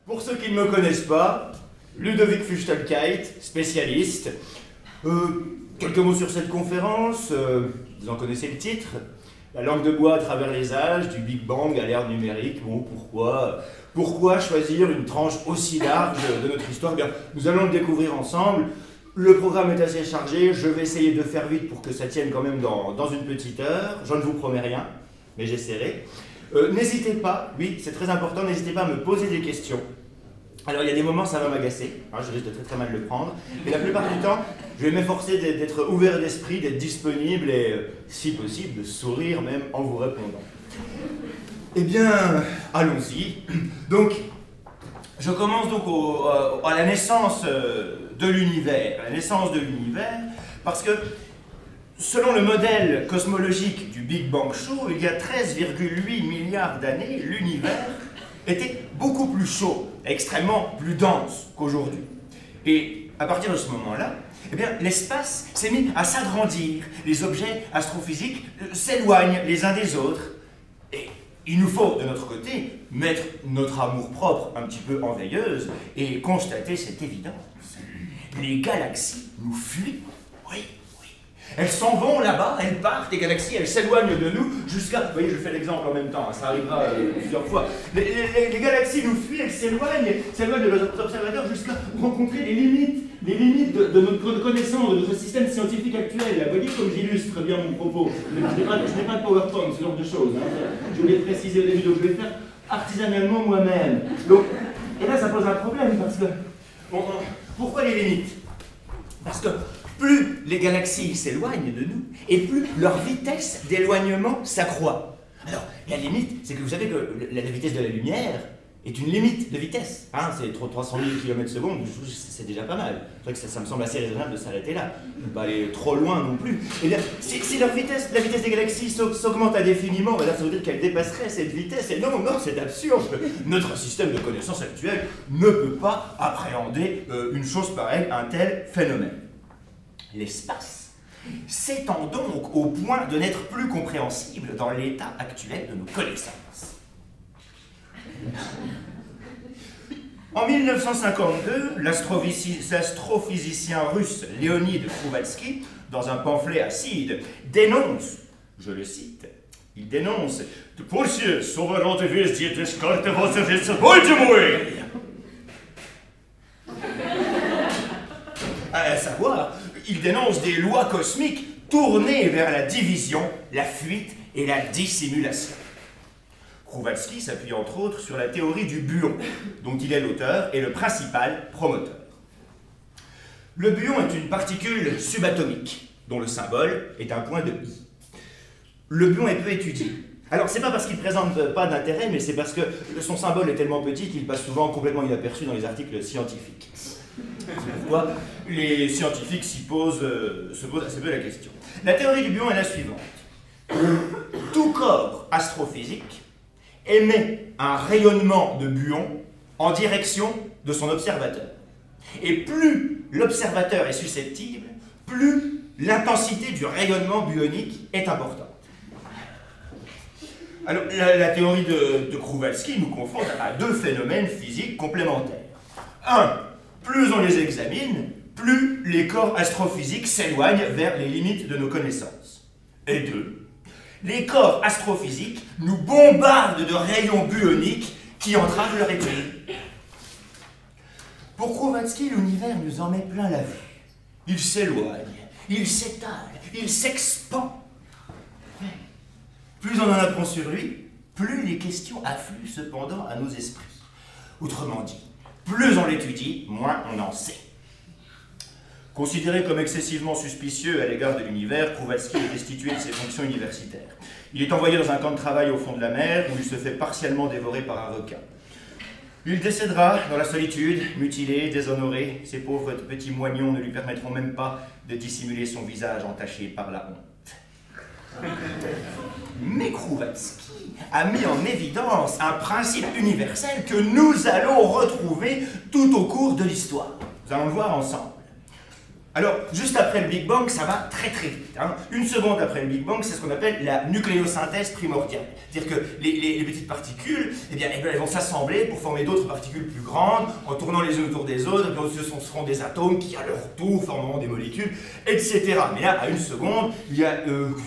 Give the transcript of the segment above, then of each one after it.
Pour ceux qui ne me connaissent pas, Ludovic Fuchtelkeit, spécialiste. Quelques mots sur cette conférence, vous en connaissez le titre. La langue de bois à travers les âges, du Big Bang à l'ère numérique. Bon, pourquoi choisir une tranche aussi large de notre histoire? Bien, nous allons le découvrir ensemble. Le programme est assez chargé, je vais essayer de faire vite pour que ça tienne quand même dans une petite heure. Je ne vous promets rien, mais j'essaierai. N'hésitez pas, oui, c'est très important, n'hésitez pas à me poser des questions. Alors, il y a des moments, ça va m'agacer, hein, je risque de très mal le prendre, mais la plupart du temps, je vais m'efforcer d'être ouvert d'esprit, d'être disponible et, si possible, de sourire même en vous répondant. Eh bien, allons-y. Donc, je commence donc à la naissance de l'univers, parce que, selon le modèle cosmologique du Big Bang Show, il y a 13,8 milliards d'années, l'univers était beaucoup plus chaud, extrêmement plus dense qu'aujourd'hui. Et à partir de ce moment-là, eh bien, l'espace s'est mis à s'agrandir. Les objets astrophysiques s'éloignent les uns des autres. Et il nous faut, de notre côté, mettre notre amour-propre un petit peu en veilleuse et constater cette évidence. Les galaxies nous fuient, oui. Elles s'en vont là-bas, elles partent, les galaxies, elles s'éloignent de nous jusqu'à... Vous voyez, je fais l'exemple en même temps, hein, ça arrivera plusieurs fois. Les galaxies nous fuient, elles s'éloignent de nos observateurs jusqu'à rencontrer les limites de notre connaissance, de notre système scientifique actuel. Vous voyez comme j'illustre bien mon propos. Je n'ai pas de PowerPoint, ce genre de choses. Hein. Je voulais préciser au début, donc je vais faire artisanalement moi-même. Donc, et là, ça pose un problème, parce que... pourquoi les limites? Parce que plus les galaxies s'éloignent de nous, et plus leur vitesse d'éloignement s'accroît. Alors, la limite, c'est que vous savez que la vitesse de la lumière est une limite de vitesse. Hein, c'est 300 000 km/s, c'est déjà pas mal. C'est vrai que ça me semble assez raisonnable de s'arrêter là. Ne pas aller trop loin non plus. Et bien, si la vitesse des galaxies s'augmente indéfiniment, ben là, ça veut dire qu'elle dépasserait cette vitesse. Et non, c'est absurde. Notre système de connaissances actuel ne peut pas appréhender une chose pareille, un tel phénomène. L'espace s'étend donc au point de n'être plus compréhensible dans l'état actuel de nos connaissances. En 1952, l'astrophysicien russe Leonid Khrouvatski, dans un pamphlet acide, dénonce, je le cite, il dénonce « Пусть суверенный везде дискарты возвестится Бальтимуэ !» À savoir, il dénonce des lois cosmiques tournées vers la division, la fuite et la dissimulation. Khrouvatski s'appuie entre autres sur la théorie du buon, dont il est l'auteur et le principal promoteur. Le buon est une particule subatomique, dont le symbole est un point de I. Le buon est peu étudié. Alors, c'est pas parce qu'il ne présente pas d'intérêt, mais c'est parce que son symbole est tellement petit qu'il passe souvent complètement inaperçu dans les articles scientifiques. C'est pourquoi les scientifiques se posent assez peu la question. La théorie du buon est la suivante. Tout corps astrophysique émet un rayonnement de buon en direction de son observateur. Et plus l'observateur est susceptible, plus l'intensité du rayonnement buonique est importante. Alors, la théorie de Khrouvatski nous confronte à deux phénomènes physiques complémentaires. Un, plus on les examine, plus les corps astrophysiques s'éloignent vers les limites de nos connaissances. Et deux, les corps astrophysiques nous bombardent de rayons buoniques qui entravent leur étude. Pour Khrouvatski, l'univers nous en met plein la vue. Il s'éloigne, il s'étale, il s'expand. Plus on en apprend sur lui, plus les questions affluent cependant à nos esprits. Autrement dit, plus on l'étudie, moins on en sait. Considéré comme excessivement suspicieux à l'égard de l'univers, Khrouvatski est destitué de ses fonctions universitaires. Il est envoyé dans un camp de travail au fond de la mer, où il se fait partiellement dévorer par un requin. Il décédera dans la solitude, mutilé, déshonoré. Ces pauvres petits moignons ne lui permettront même pas de dissimuler son visage entaché par la honte. Mais Khrouvatski a mis en évidence un principe universel que nous allons retrouver tout au cours de l'histoire. Nous allons le voir ensemble. Alors, juste après le Big Bang, ça va très très vite. Hein. Une seconde après le Big Bang, c'est ce qu'on appelle la nucléosynthèse primordiale. C'est-à-dire que les petites particules, eh bien, elles vont s'assembler pour former d'autres particules plus grandes, en tournant les unes autour des autres, et puis ce seront des atomes qui, à leur tour, formeront des molécules, etc. Mais là, à une seconde, il y a...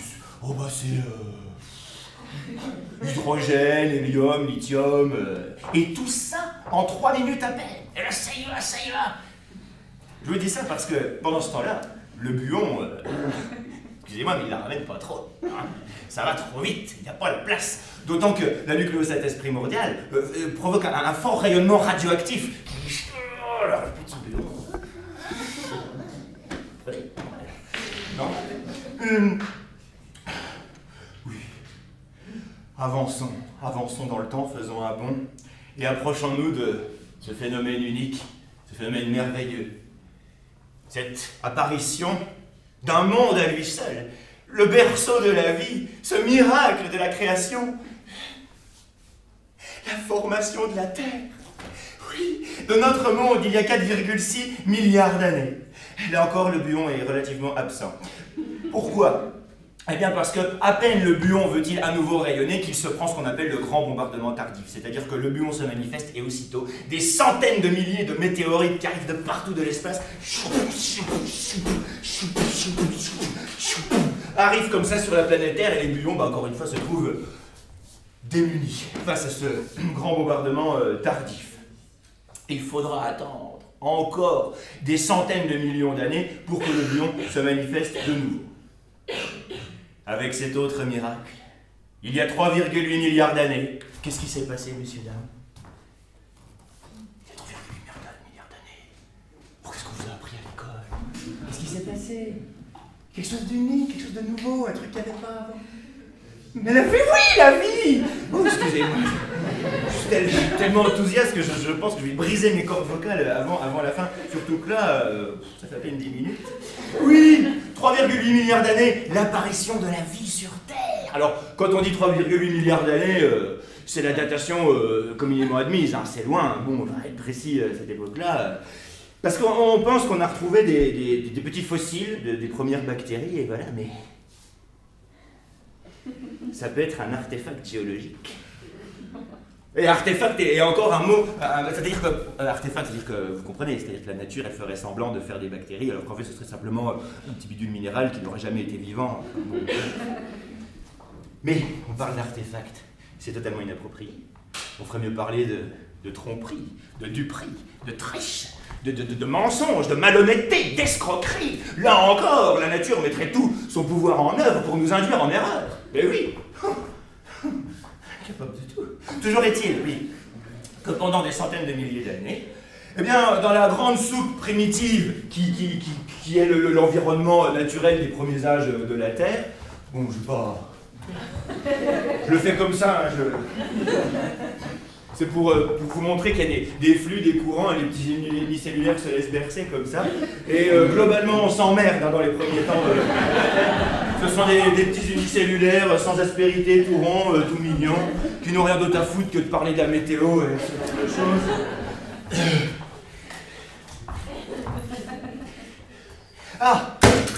hydrogène, hélium, lithium, et tout ça en 3 minutes à peine. Et là, ça y va, ça y va. Je vous dis ça parce que pendant ce temps-là, le buon, excusez-moi, mais il la ramène pas trop. Hein. Ça va trop vite, il n'y a pas la place. D'autant que la nucléosynthèse primordiale provoque un fort rayonnement radioactif. Oh là, le petit buon. Non. Oui. Avançons dans le temps, faisons un bond, et approchons-nous de ce phénomène unique, ce phénomène merveilleux. Cette apparition d'un monde à lui seul, le berceau de la vie, ce miracle de la création, la formation de la Terre, oui, de notre monde il y a 4,6 milliards d'années. Là encore, le buon est relativement absent. Pourquoi ? Eh bien parce que à peine le buon veut-il à nouveau rayonner qu'il se prend ce qu'on appelle le grand bombardement tardif. C'est-à-dire que le buon se manifeste et aussitôt des centaines de milliers de météorites qui arrivent de partout de l'espace arrivent comme ça sur la planète Terre et les buons, encore une fois, se trouvent démunis face à ce grand bombardement tardif. Il faudra attendre encore des centaines de millions d'années pour que le buon se manifeste de nouveau. Avec cet autre miracle, il y a 3,8 milliards d'années, qu'est-ce qui s'est passé, messieurs, dames? Il y a 3,8 milliards d'années. Qu'est-ce qu'on vous a appris à l'école? Qu'est-ce qui s'est passé? Quelque chose d'unique, quelque chose de nouveau, un truc qu'il n'y avait pas avant. Mais la vie, oui, la vie! Oh, excusez-moi. Je suis tellement enthousiaste que je pense que je vais briser mes cordes vocales avant la fin. Surtout que là, ça fait à peine 10 minutes. Oui, 3,8 milliards d'années, l'apparition de la vie sur Terre. Alors, quand on dit 3,8 milliards d'années, c'est la datation communément admise. Hein, c'est loin. Bon, on va être précis à cette époque-là. Parce qu'on pense qu'on a retrouvé des petits fossiles des premières bactéries, et voilà, mais... ça peut être un artefact géologique. Et artefact est encore un mot, c'est-à-dire que, artefact, c'est-à-dire que, vous comprenez, c'est-à-dire que la nature, elle ferait semblant de faire des bactéries, alors qu'en fait, ce serait simplement un petit bidule minéral qui n'aurait jamais été vivant. Mais, on parle d'artefact, c'est totalement inapproprié. On ferait mieux parler de tromperie, de duperie, de triche, de mensonge, de malhonnêteté, d'escroquerie. Là encore, la nature mettrait tout son pouvoir en œuvre pour nous induire en erreur. Mais oui, capable de tout. Toujours est-il, oui, que pendant des centaines de milliers d'années, eh bien, dans la grande soupe primitive qui est l'environnement naturel des premiers âges de la Terre, bon, je sais pas... Je le fais comme ça, hein, c'est pour vous montrer qu'il y a des flux, des courants, et les petits unicellulaires se laissent bercer comme ça. Et globalement, on s'emmerde hein, dans les premiers temps. Ce sont des petits unicellulaires sans aspérité, tout ronds, tout mignons, qui n'ont rien d'autre à foutre que de parler de la météo et ce genre de choses. Ah!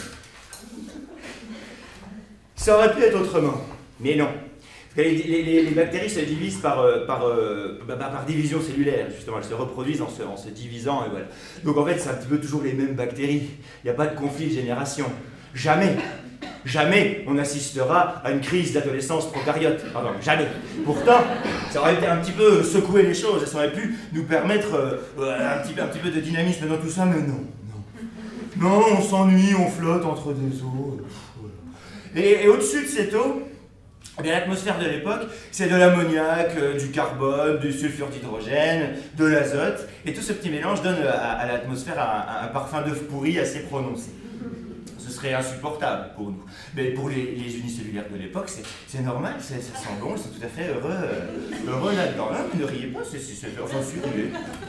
Ça aurait pu être autrement, mais non. Parce que les bactéries se divisent par division cellulaire, justement. Elles se reproduisent en se divisant, et voilà. Donc en fait, c'est un petit peu toujours les mêmes bactéries. Il n'y a pas de conflit de génération. Jamais on assistera à une crise d'adolescence prokaryote. Pardon, jamais. Pourtant, ça aurait été un petit peu secouer les choses, ça aurait pu nous permettre un petit peu de dynamisme dans tout ça, mais non. Non, on s'ennuie, on flotte entre des eaux. Et au-dessus de cette eau, eh bien, l'atmosphère de l'époque, c'est de l'ammoniac, du carbone, du sulfure d'hydrogène, de l'azote, et tout ce petit mélange donne à l'atmosphère un parfum d'œuf pourri assez prononcé. Ce serait insupportable pour nous. Mais pour les unicellulaires de l'époque, c'est normal, ça sent bon, ils sont tout à fait heureux là-dedans. Non, ne riez pas, j'en suis rué.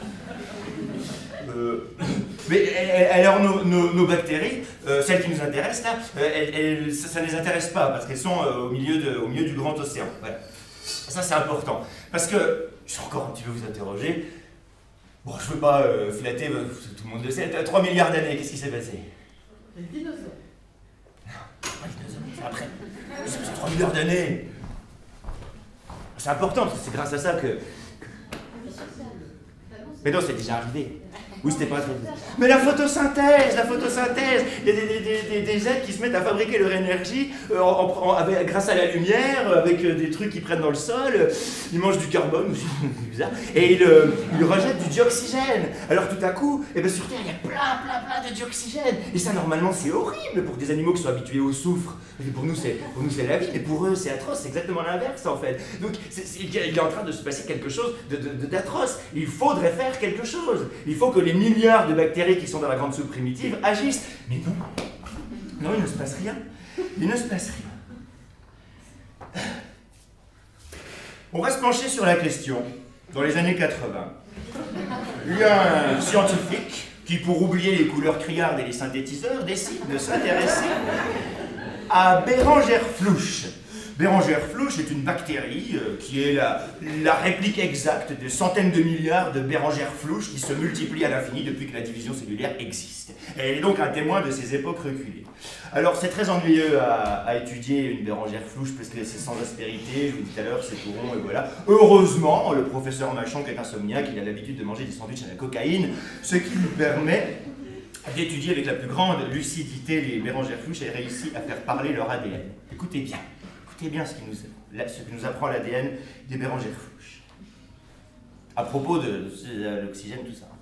Mais alors nos bactéries, celles qui nous intéressent là, ça ne les intéresse pas parce qu'elles sont au milieu du grand océan. Voilà. Ça c'est important. Parce que, je vais encore un petit peu vous interroger, bon je ne veux pas flatter, tout le monde le sait, 3 milliards d'années, qu'est-ce qui s'est passé? Les dinosaures. Non, pas les dinosaures, c'est après. C'est 3 milliards d'années. C'est important, parce que c'est grâce à ça que... Mais non, c'est déjà arrivé. Oui, c'était pas très... Mais la photosynthèse, il y a des êtres qui se mettent à fabriquer leur énergie grâce à la lumière, avec des trucs qu'ils prennent dans le sol, ils mangent du carbone aussi, c'est bizarre, et ils rejettent du dioxygène. Alors tout à coup, eh ben, sur Terre, il y a plein de dioxygène. Et ça, normalement, c'est horrible pour des animaux qui sont habitués au soufre. Et pour nous, c'est la vie, mais pour eux, c'est atroce, c'est exactement l'inverse, en fait. Donc, il est en train de se passer quelque chose d'atroce. Il faudrait faire quelque chose. Il faut que les milliards de bactéries qui sont dans la grande soupe primitive agissent. Mais non, non, il ne se passe rien. Il ne se passe rien. On va se pencher sur la question. Dans les années 80, il y a un scientifique qui, pour oublier les couleurs criardes et les synthétiseurs, décide de s'intéresser à Bérengère flouche. Bérengère flouche est une bactérie qui est la réplique exacte de centaines de milliards de Bérengère flouche qui se multiplient à l'infini depuis que la division cellulaire existe. Et elle est donc un témoin de ces époques reculées. Alors c'est très ennuyeux à étudier une Bérengère flouche parce que c'est sans aspérité, je vous dis tout à l'heure, c'est tout rond et voilà. Heureusement, le professeur Machon qui est insomniaque, il a l'habitude de manger des sandwichs à la cocaïne, ce qui lui permet d'étudier avec la plus grande lucidité les Bérengères flouches et réussit à faire parler leur ADN. Écoutez bien. Écoutez bien ce que nous apprend l'ADN des Bérengères flouches. À propos de l'oxygène, tout ça.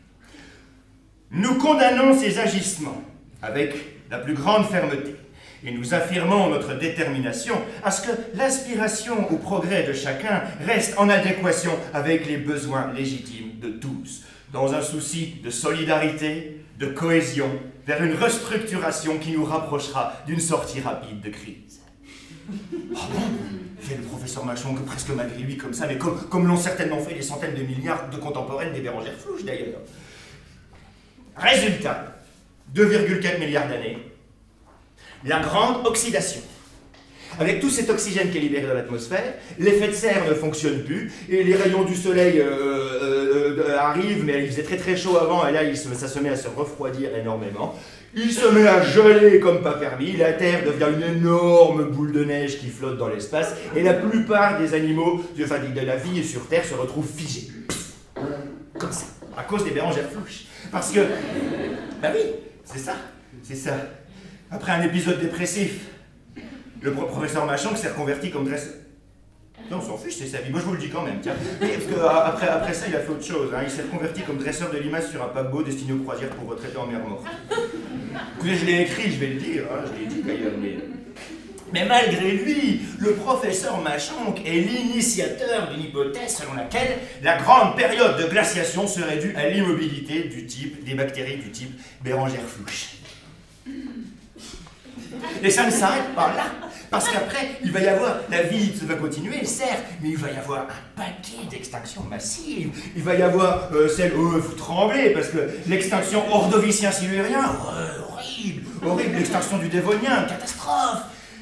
Nous condamnons ces agissements avec la plus grande fermeté et nous affirmons notre détermination à ce que l'aspiration au progrès de chacun reste en adéquation avec les besoins légitimes de tous, dans un souci de solidarité, de cohésion, vers une restructuration qui nous rapprochera d'une sortie rapide de crise. Oh bon, fait le professeur Machon, que presque malgré lui comme ça, mais comme l'ont certainement fait les centaines de milliards de contemporaines des Bérengères flouches d'ailleurs. Résultat, 2,4 milliards d'années, la grande oxydation. Avec tout cet oxygène qui est libéré dans l'atmosphère, l'effet de serre ne fonctionne plus, et les rayons du soleil arrivent, mais il faisait très chaud avant, et là ça se met à se refroidir énormément. Il se met à geler comme pas permis, la Terre devient une énorme boule de neige qui flotte dans l'espace, et la plupart des animaux, enfin de la vie sur Terre se retrouvent figés. Comme ça, à cause des Bérengères flouches. Parce que, bah oui, c'est ça. Après un épisode dépressif, le professeur Machon s'est reconverti comme dresseur. Non, on s'en fiche, c'est sa vie. Moi, je vous le dis quand même, tiens. Parce qu'après ça, il a fait autre chose. Hein. Il s'est reconverti comme dresseur de limaces sur un paquebot destiné aux croisières pour retraiter en mer morte. Écoutez, je l'ai écrit, je vais le dire. Hein. Je l'ai dit d'ailleurs, mais malgré lui, le professeur Machon est l'initiateur d'une hypothèse selon laquelle la grande période de glaciation serait due à l'immobilité des bactéries du type Bérengère flouche. Et ça ne s'arrête pas là, parce qu'après, il va y avoir, la vie va continuer, certes, mais il va y avoir un paquet d'extinctions massives. Il va y avoir celle, vous tremblez, parce que l'extinction ordovicien-silurien, horrible, l'extinction du Dévonien, catastrophe.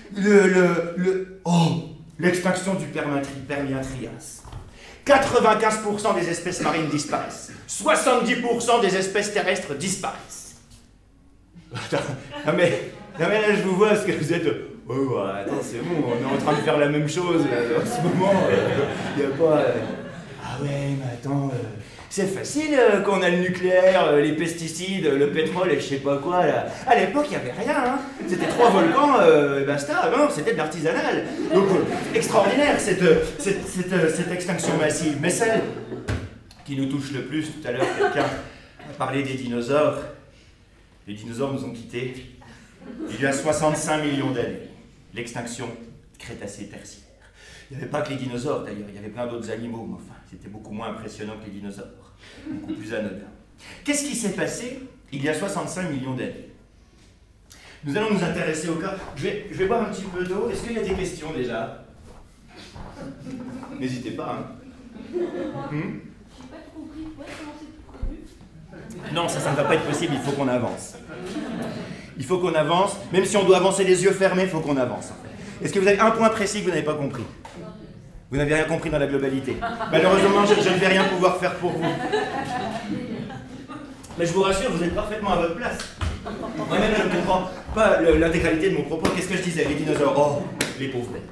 L'extinction du Permien-Trias. 95% des espèces marines disparaissent. 70% des espèces terrestres disparaissent. Non mais là je vous vois parce que vous êtes... Oh, attends, c'est bon, on est en train de faire la même chose en ce moment. Il n'y a pas... Ah ouais, mais attends... C'est facile quand on a le nucléaire, les pesticides, le pétrole et je sais pas quoi. Là. À l'époque, il n'y avait rien. Hein. C'était 3 volcans, et basta. Non, c'était de l'artisanal. Donc, extraordinaire cette extinction massive. Mais celle qui nous touche le plus, tout à l'heure, quelqu'un a parlé des dinosaures. Les dinosaures nous ont quittés il y a 65 millions d'années. L'extinction Crétacé-Tertiaire. Il n'y avait pas que les dinosaures d'ailleurs, il y avait plein d'autres animaux, mais enfin, c'était beaucoup moins impressionnant que les dinosaures, beaucoup plus anodin. Qu'est-ce qui s'est passé il y a 65 millions d'années? Nous allons nous intéresser au cas... Je vais boire un petit peu d'eau. Est-ce qu'il y a des questions déjà? N'hésitez pas, hein. J'ai pas trop compris, pourquoi commencer tout début? Non, ça ne va pas être possible, il faut qu'on avance. Il faut qu'on avance, même si on doit avancer les yeux fermés, il faut qu'on avance. Est-ce que vous avez un point précis que vous n'avez pas compris? Vous n'avez rien compris dans la globalité. Malheureusement, je ne vais rien pouvoir faire pour vous. Mais je vous rassure, vous êtes parfaitement à votre place. Moi-même, je ne comprends pas l'intégralité de mon propos. Qu'est-ce que je disais? Les dinosaures, oh, les pauvres bêtes.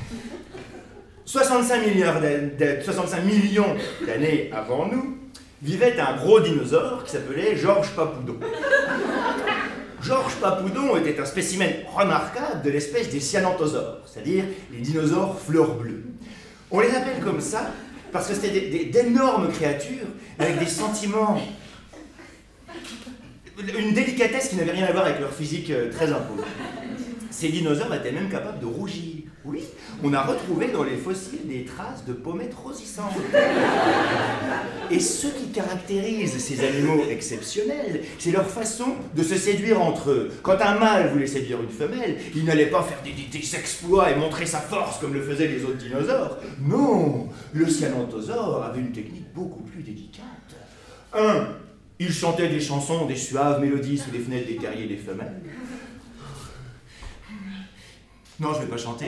65 millions d'années avant nous, vivait un gros dinosaure qui s'appelait Georges Papoudon. Georges Papoudon était un spécimen remarquable de l'espèce des cyananthosaures, c'est-à-dire les dinosaures fleurs bleues. On les appelle comme ça parce que c'était d'énormes créatures avec des sentiments, une délicatesse qui n'avait rien à voir avec leur physique très imposante. Ces dinosaures étaient même capables de rougir. Oui, on a retrouvé dans les fossiles des traces de pommettes rosissantes. Et ce qui caractérise ces animaux exceptionnels, c'est leur façon de se séduire entre eux. Quand un mâle voulait séduire une femelle, il n'allait pas faire des exploits et montrer sa force comme le faisaient les autres dinosaures. Non, le cyananthosaure avait une technique beaucoup plus délicate. Il chantait des chansons, des suaves mélodies sous les fenêtres des terriers des femelles. Non, je ne vais pas chanter.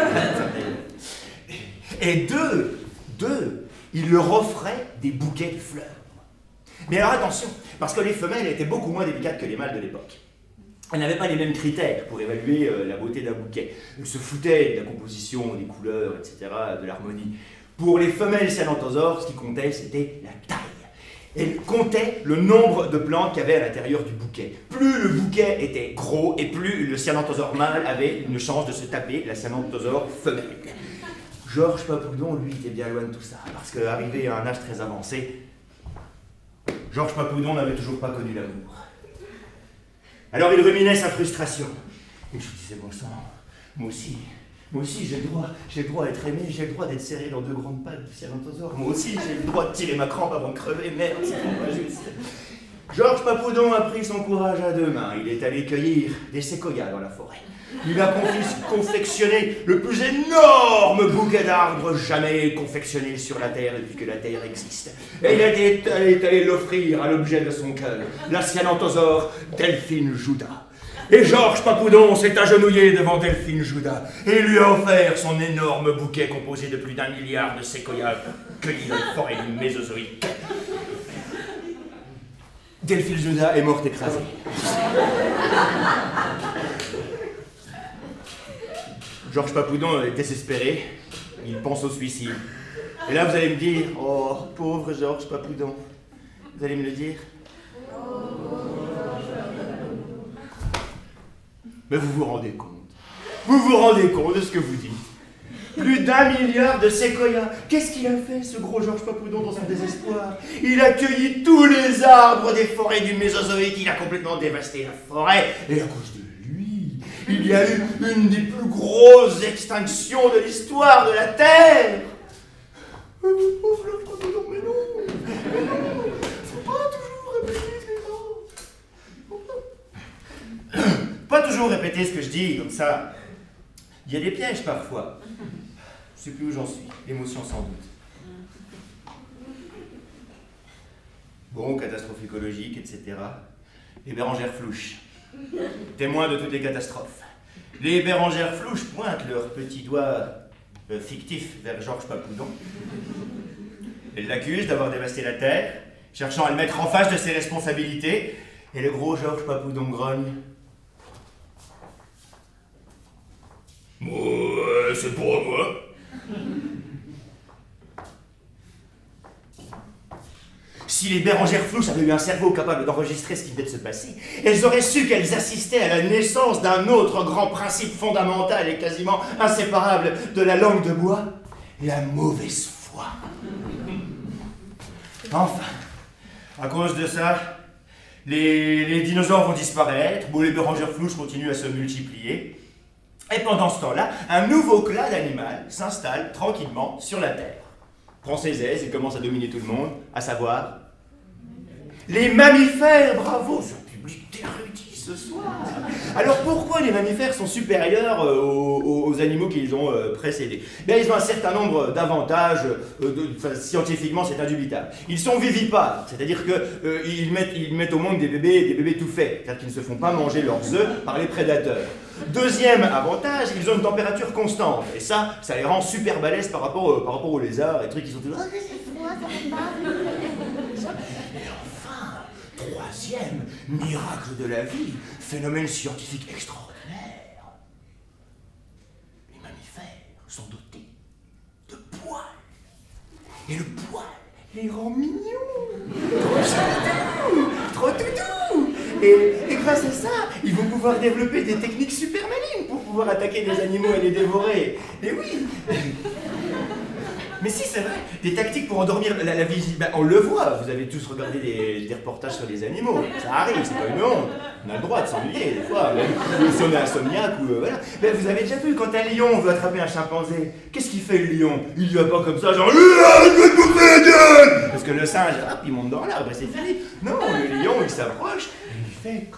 Et il leur offrait des bouquets de fleurs. Mais alors attention, parce que les femelles étaient beaucoup moins délicates que les mâles de l'époque. Elles n'avaient pas les mêmes critères pour évaluer la beauté d'un bouquet. Elles se foutaient de la composition, des couleurs, etc., de l'harmonie. Pour les femelles cyananthosaures, ce qui comptait, c'était la taille. Elle comptait le nombre de plantes qu'il y avait à l'intérieur du bouquet. Plus le bouquet était gros et plus le cyananthosaure mâle avait une chance de se taper la cyananthosaure femelle. Georges Papoudon, lui, était bien loin de tout ça, parce qu'arrivé à un âge très avancé, Georges Papoudon n'avait toujours pas connu l'amour. Alors il ruminait sa frustration. Et je lui disais, bon sang, moi aussi j'ai le droit d'être aimé, j'ai le droit d'être serré dans deux grandes pattes de cyananthosaure. Moi aussi j'ai le droit de tirer ma crampe avant de crever, merde, c'est pas juste. Georges Papoudon a pris son courage à deux mains. Il est allé cueillir des séquoias dans la forêt. Il a confectionné le plus énorme bouquet d'arbres jamais confectionné sur la Terre depuis que la Terre existe. Et il est allé l'offrir à l'objet de son cœur, la cyananthosaure Delphine Jouda. Et Georges Papoudon s'est agenouillé devant Delphine Jouda et lui a offert son énorme bouquet composé de plus d'1 milliard de séquoias cueillis dans les forêts du Mésozoïque. Delphine Jouda est morte écrasée. Georges Papoudon est désespéré, il pense au suicide. Et là vous allez me dire, oh pauvre Georges Papoudon, vous allez me le dire? Mais vous vous rendez compte? Vous vous rendez compte de ce que vous dites? Plus d'1 milliard de séquoias. Qu'est-ce qu'il a fait, ce gros Georges Papoudon, dans son désespoir? Il a cueilli tous les arbres des forêts du Mésozoïque. Il a complètement dévasté la forêt. Et à cause de lui, il y a eu une des plus grosses extinctions de l'histoire de la Terre. Pauvre Georges Papoudon, mais non. Mais non. Faut pas toujours répéter ce que pas toujours répéter ce que je dis, comme ça. Il y a des pièges parfois. Je sais plus où j'en suis. L'émotion sans doute. Bon, catastrophe écologique, etc. Les bérengères flouches. Témoins de toutes les catastrophes. Les bérengères flouches pointent leurs petits doigts fictifs vers Georges Papoudon. Elles l'accusent d'avoir dévasté la Terre, cherchant à le mettre en face de ses responsabilités. Et le gros Georges Papoudon grogne. Moi, c'est pour moi. Si les bérengères flouches avaient eu un cerveau capable d'enregistrer ce qui venait de se passer, elles auraient su qu'elles assistaient à la naissance d'un autre grand principe fondamental et quasiment inséparable de la langue de bois, la mauvaise foi. Enfin, à cause de ça, les dinosaures vont disparaître, les bérengères flouches continuent à se multiplier. Et pendant ce temps-là, un nouveau clan d'animal s'installe tranquillement sur la Terre. Prend ses aises et commence à dominer tout le monde, à savoir les mammifères. Bravo, ce public d'érudits ce soir. Alors pourquoi les mammifères sont supérieurs aux animaux qu'ils ont précédés? Bien, ils ont un certain nombre d'avantages, scientifiquement c'est indubitable. Ils sont vivipares, c'est-à-dire qu'ils mettent au monde des bébés tout faits, c'est-à-dire qu'ils ne se font pas manger leurs œufs par les prédateurs. Deuxième avantage, ils ont une température constante, et ça les rend super balèzes par rapport aux lézards, les trucs qui sont toujours... Oh, c'est froid, ça va pas. Et enfin, Troisième miracle de la vie, phénomène scientifique extraordinaire. Les mammifères sont dotés de poils. Et le poil les rend mignons. Trop toutou. Et grâce à ça, ils vont pouvoir développer des techniques super malines pour pouvoir attaquer des animaux et les dévorer. Et oui. Mais si, c'est vrai, des tactiques pour endormir la vigie. Ben, on le voit, vous avez tous regardé des reportages sur les animaux. Ça arrive, c'est pas une honte. On a le droit de s'ennuyer des fois, même si on est insomniaque ou voilà. Mais vous avez déjà vu quand un lion veut attraper un chimpanzé, qu'est-ce qu'il fait le lion? Il y va pas comme ça, genre parce que le singe, hop, il monte dans l'arbre et c'est fini. Non, le lion, il s'approche et il fait.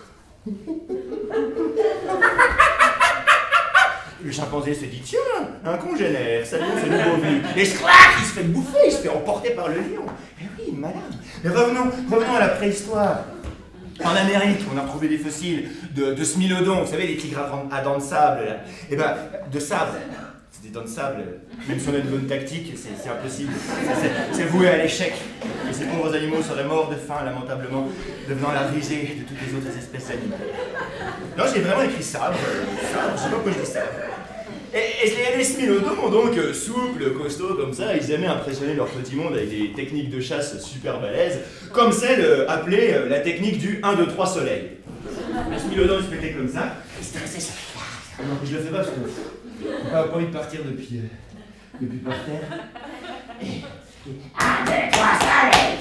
Le chimpanzé se dit, tiens, un congénère, ça nous fait nouveau vu. Et sclac, il se fait bouffer, il se fait emporter par le lion. Eh oui, malin. Mais revenons à la préhistoire. En Amérique, on a retrouvé des fossiles de smilodons, vous savez, les tigres à dents de sable, là. Eh ben, de sable. C'est des dents de sable. Même si on a une bonne tactique, c'est impossible. C'est voué à l'échec. Et ces pauvres animaux seraient morts de faim, lamentablement, devenant la risée de toutes les autres espèces animales. Non, j'ai vraiment écrit sabre. Sabre, je sais pas pourquoi je dis sabre. Et les smilodons, donc, souples, costauds, comme ça, ils aimaient impressionner leur petit monde avec des techniques de chasse super balèzes, comme celle appelée la technique du 1, 2, 3 soleil. Le smilodon, il se mettait comme ça. Non, je le fais pas parce que j'ai pas envie de partir depuis par terre. 1, 2, 3 soleil.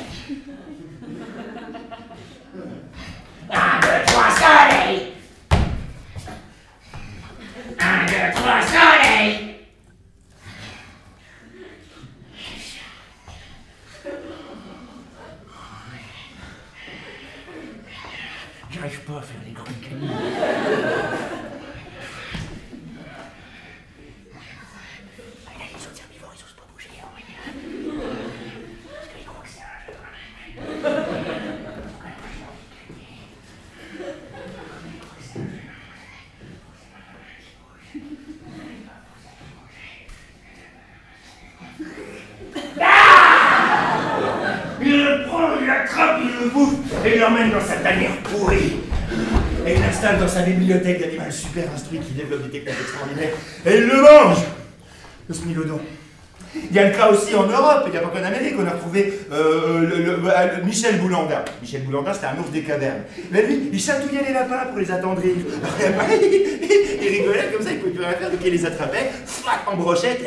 1, 2, 3 soleil. 1, 2, 3 soleil. J'arrive pas à faire les grandes canines. Les autres herbivores, ils osent pas bouger. Parce qu'ils croient que c'est un jeu. Il le prend, il l'attrape, il le bouffe et il l'emmène dans sa tanière pourrie. Et il l'installe dans sa bibliothèque d'animaux super instruits qui développent des techniques extraordinaires. Et il le mange, le smilodon. Il y a le cas aussi en Europe, il n'y a pas qu'en Amérique, on a retrouvé Michel Boulandin. Michel Boulandin, c'était un ours des cavernes. Mais lui, il chatouillait les lapins pour les attendrir. Il rigolait comme ça, il pouvait plus rien faire, donc il les attrapait, en brochette.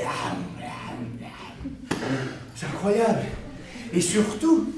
C'est incroyable. Et surtout,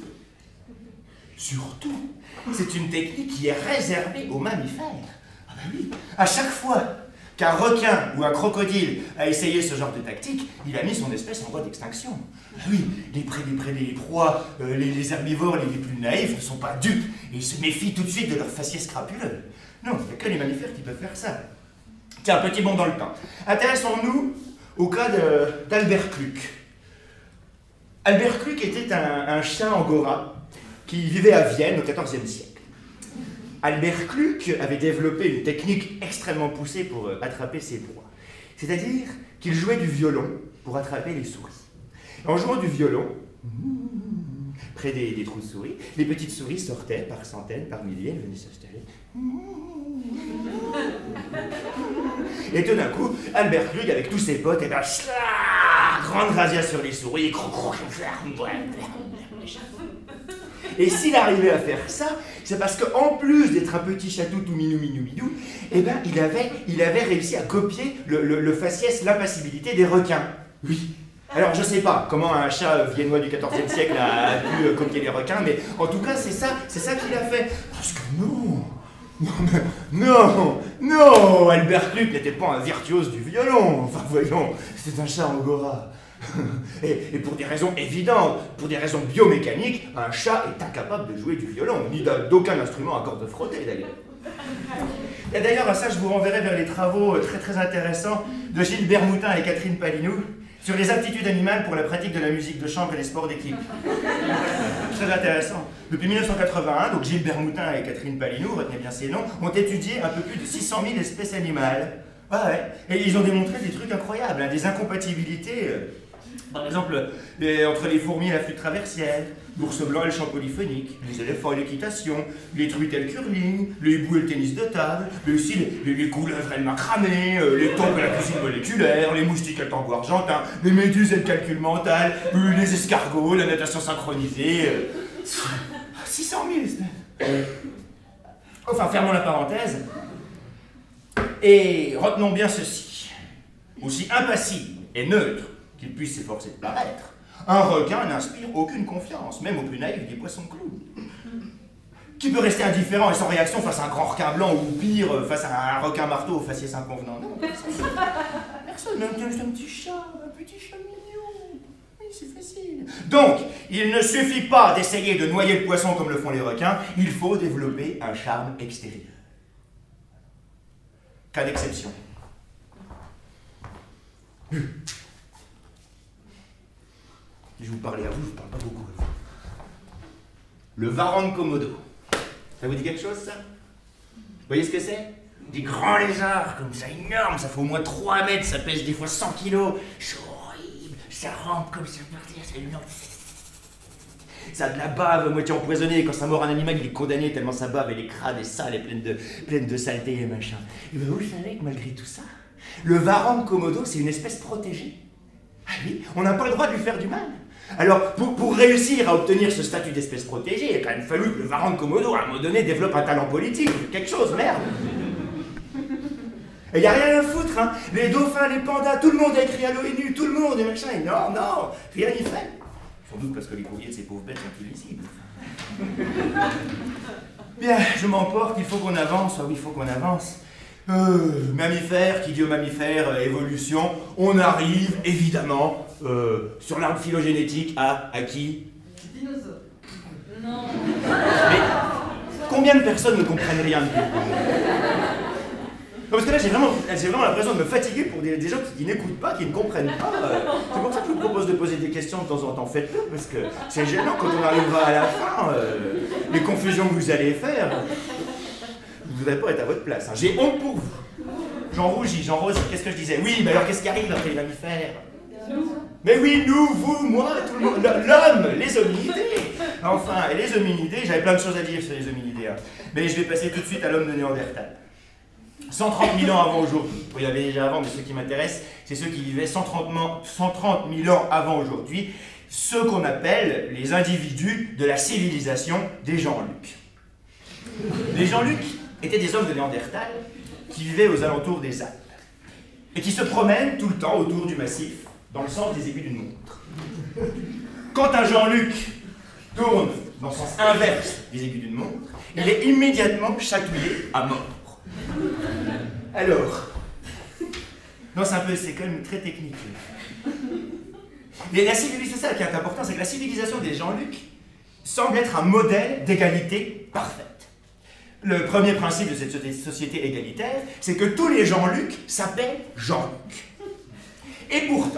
c'est une technique qui est réservée aux mammifères. Ah ben oui, à chaque fois qu'un requin ou un crocodile a essayé ce genre de tactique, il a mis son espèce en voie d'extinction. Ah oui, les proies, les herbivores les plus naïfs ne sont pas dupes et ils se méfient tout de suite de leur faciès scrapuleux. Non, il n'y a que les mammifères qui peuvent faire ça. Tiens, petit bond dans le temps. Intéressons-nous au cas d'Albert Kluck. Albert Kluck était un chat angora qui vivait à Vienne au XIVe siècle. Albert Kluck avait développé une technique extrêmement poussée pour attraper ses proies. C'est-à-dire qu'il jouait du violon pour attraper les souris. En jouant du violon, près des trous de souris, les petites souris sortaient par centaines, par milliers, elles venaient s'installer. Et tout d'un coup, Albert Kluck, avec tous ses potes, et ben, grande razzia sur les souris, et s'il arrivait à faire ça, c'est parce qu'en plus d'être un petit chatou tout minou, eh ben, il avait réussi à copier le faciès, l'impassibilité des requins. Oui. Alors, je sais pas comment un chat viennois du XIVe siècle a pu copier les requins, mais en tout cas, c'est ça qu'il a fait. Parce que non, Albert Kluck n'était pas un virtuose du violon. Enfin, voyons, c'était un chat angora. Et pour des raisons évidentes, pour des raisons biomécaniques, un chat est incapable de jouer du violon, ni d'aucun instrument à cordes frottées d'ailleurs. Et d'ailleurs, à ça, je vous renverrai vers les travaux très très intéressants de Gilbert Moutin et Catherine Palinou sur les aptitudes animales pour la pratique de la musique de chambre et les sports d'équipe. Très intéressant. Depuis 1981, donc Gilbert Moutin et Catherine Palinou, retenez bien ces noms, ont étudié un peu plus de 600 000 espèces animales. Ah ouais. Et ils ont démontré des trucs incroyables, hein, des incompatibilités Par exemple, entre les fourmis et la flûte traversière, l'ours blanc et le chant polyphonique, les éléphants et l'équitation, les truites et le curling, les hiboux et le tennis de table, les couleuvres et le macramé, les taupes et la cuisine moléculaire, les moustiques et le tango argentin, les méduses et le calcul mental, les escargots, la natation synchronisée. 600 000. Enfin, fermons la parenthèse. Et retenons bien ceci. Aussi impassible et neutre qu'il puisse s'efforcer de paraître, un requin n'inspire aucune confiance, même au plus naïf des poissons clowns. Qui peut rester indifférent et sans réaction face à un grand requin blanc ou pire, face à un requin marteau au faciès inconvenant? Non, personne. Personne, même un petit chat mignon. Oui, c'est facile. Donc, il ne suffit pas d'essayer de noyer le poisson comme le font les requins, il faut développer un charme extérieur. Cas d'exception. Je vais vous parler à vous, je ne parle pas beaucoup à vous. Le varan de Komodo. Ça vous dit quelque chose, ça? Vous voyez ce que c'est? Des grands lézards, comme ça, énormes, ça fait au moins 3 mètres, ça pèse des fois 100 kilos. C'est horrible, ça rampe comme ça, c'est énorme. Ça a de la bave, moitié empoisonnée, quand ça mord un animal, il est condamné tellement sa bave, elle est crade et sale, et pleine de saleté et machin. Et bien vous savez que malgré tout ça, le varan de Komodo, c'est une espèce protégée. Ah oui, on n'a pas le droit de lui faire du mal. Alors, pour réussir à obtenir ce statut d'espèce protégée, il a quand même fallu que le varan de Komodo, à un moment donné, développe un talent politique, quelque chose, merde. Et il n'y a rien à foutre, hein. Les dauphins, les pandas, tout le monde a écrit à l'ONU, tout le monde, et machin, et non, rien n'y fait. Sans doute parce que les courriers de ces pauvres bêtes sont illisibles. Bien, je m'emporte, il faut qu'on avance, oui, il faut qu'on avance. Mammifères, qui dit aux mammifères, évolution, on arrive évidemment sur l'arbre phylogénétique à qui? Dinosaure. Non. Mais combien de personnes ne comprennent rien de tout? Parce que là, j'ai vraiment l'impression de me fatiguer pour des gens qui n'écoutent pas, qui ne comprennent pas. C'est pour ça que je vous propose de poser des questions de temps en temps. Faites-le, parce que c'est gênant quand on arrivera à la fin. Les confusions que vous allez faire. Vous ne voudrez pas être à votre place. Hein. J'ai honte pour vous. J'en rougis. Qu'est-ce que je disais? Oui, mais alors qu'est-ce qui arrive après les mammifères? Mais oui, nous, vous, moi, tout le monde. L'homme, les hominidés. Enfin, et les hominidés, j'avais plein de choses à dire sur les hominidés. Hein. Mais je vais passer tout de suite à l'homme de Néandertal. 130 000 ans avant aujourd'hui. Il y avait déjà avant, mais ceux qui m'intéressent, c'est ceux qui vivaient 130 000 ans avant aujourd'hui, ceux qu'on appelle les individus de la civilisation des Jean-Luc. Les Jean-Luc étaient des hommes de Néandertal qui vivaient aux alentours des Alpes et qui se promènent tout le temps autour du massif dans le sens des aiguilles d'une montre. Quand un Jean-Luc tourne dans le sens inverse des aiguilles d'une montre, il est immédiatement chatouillé à mort. Alors, non, c'est quand même très technique. Mais c'est ça qui est important, c'est que la civilisation des Jean-Luc semble être un modèle d'égalité parfaite. Le premier principe de cette société égalitaire, c'est que tous les Jean-Luc s'appellent Jean-Luc. Et pourtant,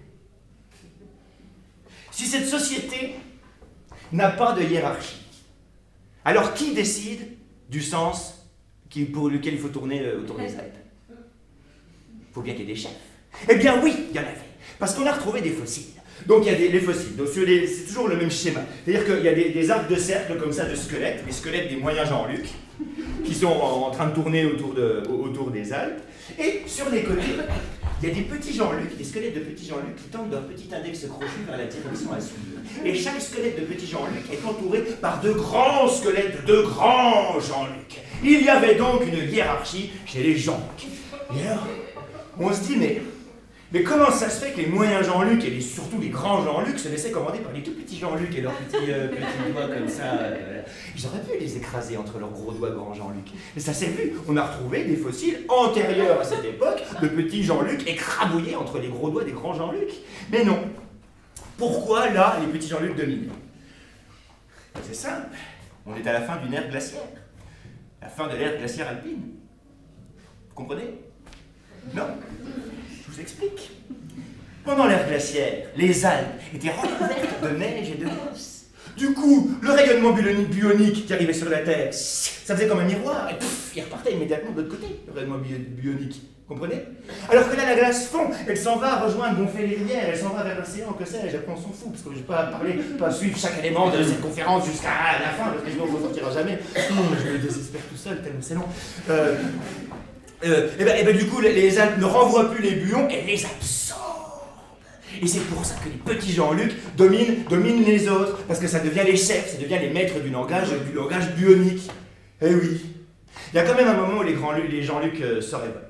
si cette société n'a pas de hiérarchie, alors qui décide du sens pour lequel il faut tourner autour des Alpes? Il faut bien qu'il y ait des chefs. Eh bien oui, il y en avait. Parce qu'on a retrouvé des fossiles. Donc il y a les fossiles. Donc c'est toujours le même schéma. C'est-à-dire qu'il y a des arcs de cercle comme ça de squelettes, les squelettes des moyens Jean-Luc, qui sont en train de tourner autour des Alpes. Et sur les côtés, il y a des petits Jean-Luc, des squelettes de petits Jean-Luc qui tendent d'un petit index crochu vers la direction à suivre. Et chaque squelette de petit Jean-Luc est entouré par de grands squelettes de grands Jean-Luc. Il y avait donc une hiérarchie chez les Jean-Luc. Et alors, on se dit, mais comment ça se fait que les moyens Jean-Luc et surtout les grands Jean-Luc se laissaient commander par les tout petits Jean-Luc et leurs petits doigts comme ça Ils auraient pu les écraser entre leurs gros doigts grands Jean-Luc. Et ça s'est vu, on a retrouvé des fossiles antérieurs à cette époque de petits Jean-Luc écrabouillés entre les gros doigts des grands Jean-Luc. Mais non. Pourquoi là, les petits Jean-Luc dominent? C'est simple. On est à la fin d'une ère glaciaire. La fin de l'ère glaciaire alpine. Vous comprenez? Non. Je vous explique. Pendant l'ère glaciaire, les Alpes étaient recouvertes de neige et de mousse. Du coup, le rayonnement bionique qui arrivait sur la Terre, ça faisait comme un miroir, et pouf, il repartait immédiatement de l'autre côté, le rayonnement bionique. Vous Comprenez? Alors que là, la glace fond, elle s'en va rejoindre gonfler les rivières, elle s'en va vers l'océan, que sais-je, après on s'en fout, parce que je ne vais pas parler, pas suivre chaque élément de cette conférence jusqu'à la fin, parce que sinon on ne sortira jamais. Non, mais je me désespère tout seul, tellement c'est long. Et ben, du coup, les Alpes ne renvoient plus les buons, elles les absorbent. Et c'est pour ça que les petits Jean-Luc dominent les autres, parce que ça devient les chefs, ça devient les maîtres du langage bionique. Eh oui. Il y a quand même un moment où les Jean-Luc se révoltent.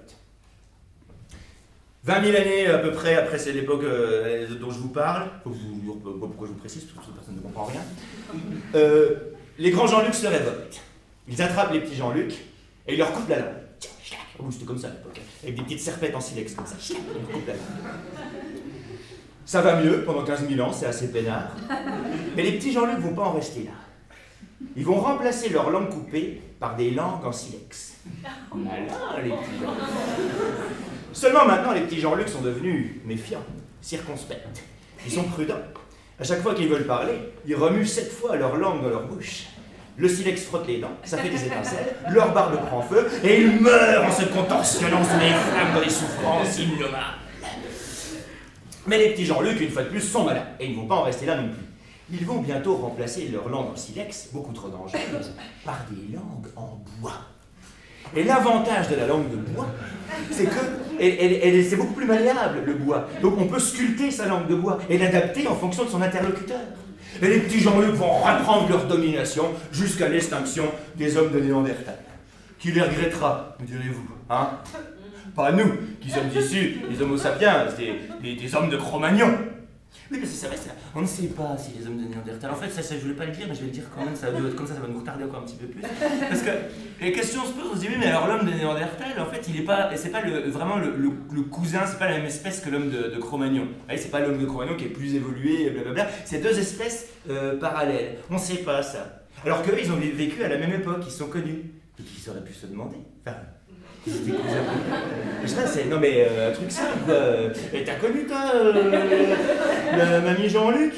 20 000 années à peu près après c'est l'époque dont je vous parle, pourquoi je vous précise, parce que personne ne comprend rien. Les grands Jean-Luc se révoltent. Ils attrapent les petits Jean-Luc et ils leur coupent la langue. Oh, c'était comme ça à l'époque, avec des petites serpettes en silex comme ça. Ils leur coupent la langue. Ça va mieux pendant 15 000 ans, c'est assez peinard. Mais les petits Jean-Luc ne vont pas en rester là. Ils vont remplacer leur langue coupée par des langues en silex. Malin, les petits Jean-Luc. Seulement maintenant, les petits Jean-Luc sont devenus méfiants, circonspects. Ils sont prudents. À chaque fois qu'ils veulent parler, ils remuent 7 fois leur langue dans leur bouche. Le silex frotte les dents, ça fait des étincelles, leur barbe prend feu, et ils meurent en se contorsionnant sous les flammes dans des souffrances innommables. Mais les petits Jean-Luc, une fois de plus, sont malins, et ils ne vont pas en rester là non plus. Ils vont bientôt remplacer leur langue en silex, beaucoup trop dangereuse, par des langues en bois. Et l'avantage de la langue de bois, c'est que c'est beaucoup plus malléable, le bois. Donc on peut sculpter sa langue de bois et l'adapter en fonction de son interlocuteur. Et les petits Jean-Luc vont reprendre leur domination jusqu'à l'extinction des hommes de Néandertal. Qui les regrettera, me direz-vous, hein? Pas nous, qui sommes issus des Homo sapiens, des hommes de Cro-Magnon. Oui, parce que c'est vrai, on ne sait pas si les hommes de Néandertal. En fait, ça, je voulais pas le dire, mais je vais le dire quand même, comme ça va nous retarder encore un petit peu plus. Parce que les questions se posent, on se dit, oui, mais alors l'homme de Néandertal, en fait, c'est pas vraiment le cousin, c'est pas la même espèce que l'homme de Cro-Magnon. C'est pas l'homme de Cro-Magnon qui est plus évolué, blablabla. C'est deux espèces parallèles. On ne sait pas ça. Alors qu'eux, ils ont vécu à la même époque, ils sont connus. Et qu'ils auraient pu se demander. Enfin, des cousins. Non mais un truc simple quoi. Et t'as connu toi la mamie Jean-Luc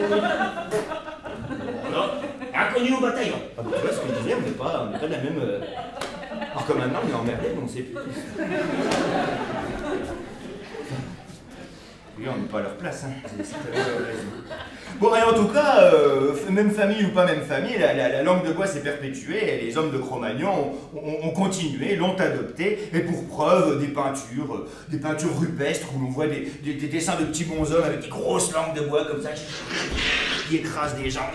Non, inconnu au bataillon. Ah bah tu vois ce que je disais, on n'est pas de la même. Alors que maintenant on est emmerdé, mais on sait plus. Oui, on n'est pas à leur place, hein. Bon, et en tout cas, même famille ou pas même famille, la langue de bois s'est perpétuée et les hommes de Cro-Magnon ont continué, l'ont adoptée, et pour preuve, des peintures rupestres où l'on voit des dessins de petits bonshommes avec des grosses langues de bois comme ça, qui écrasent des gens.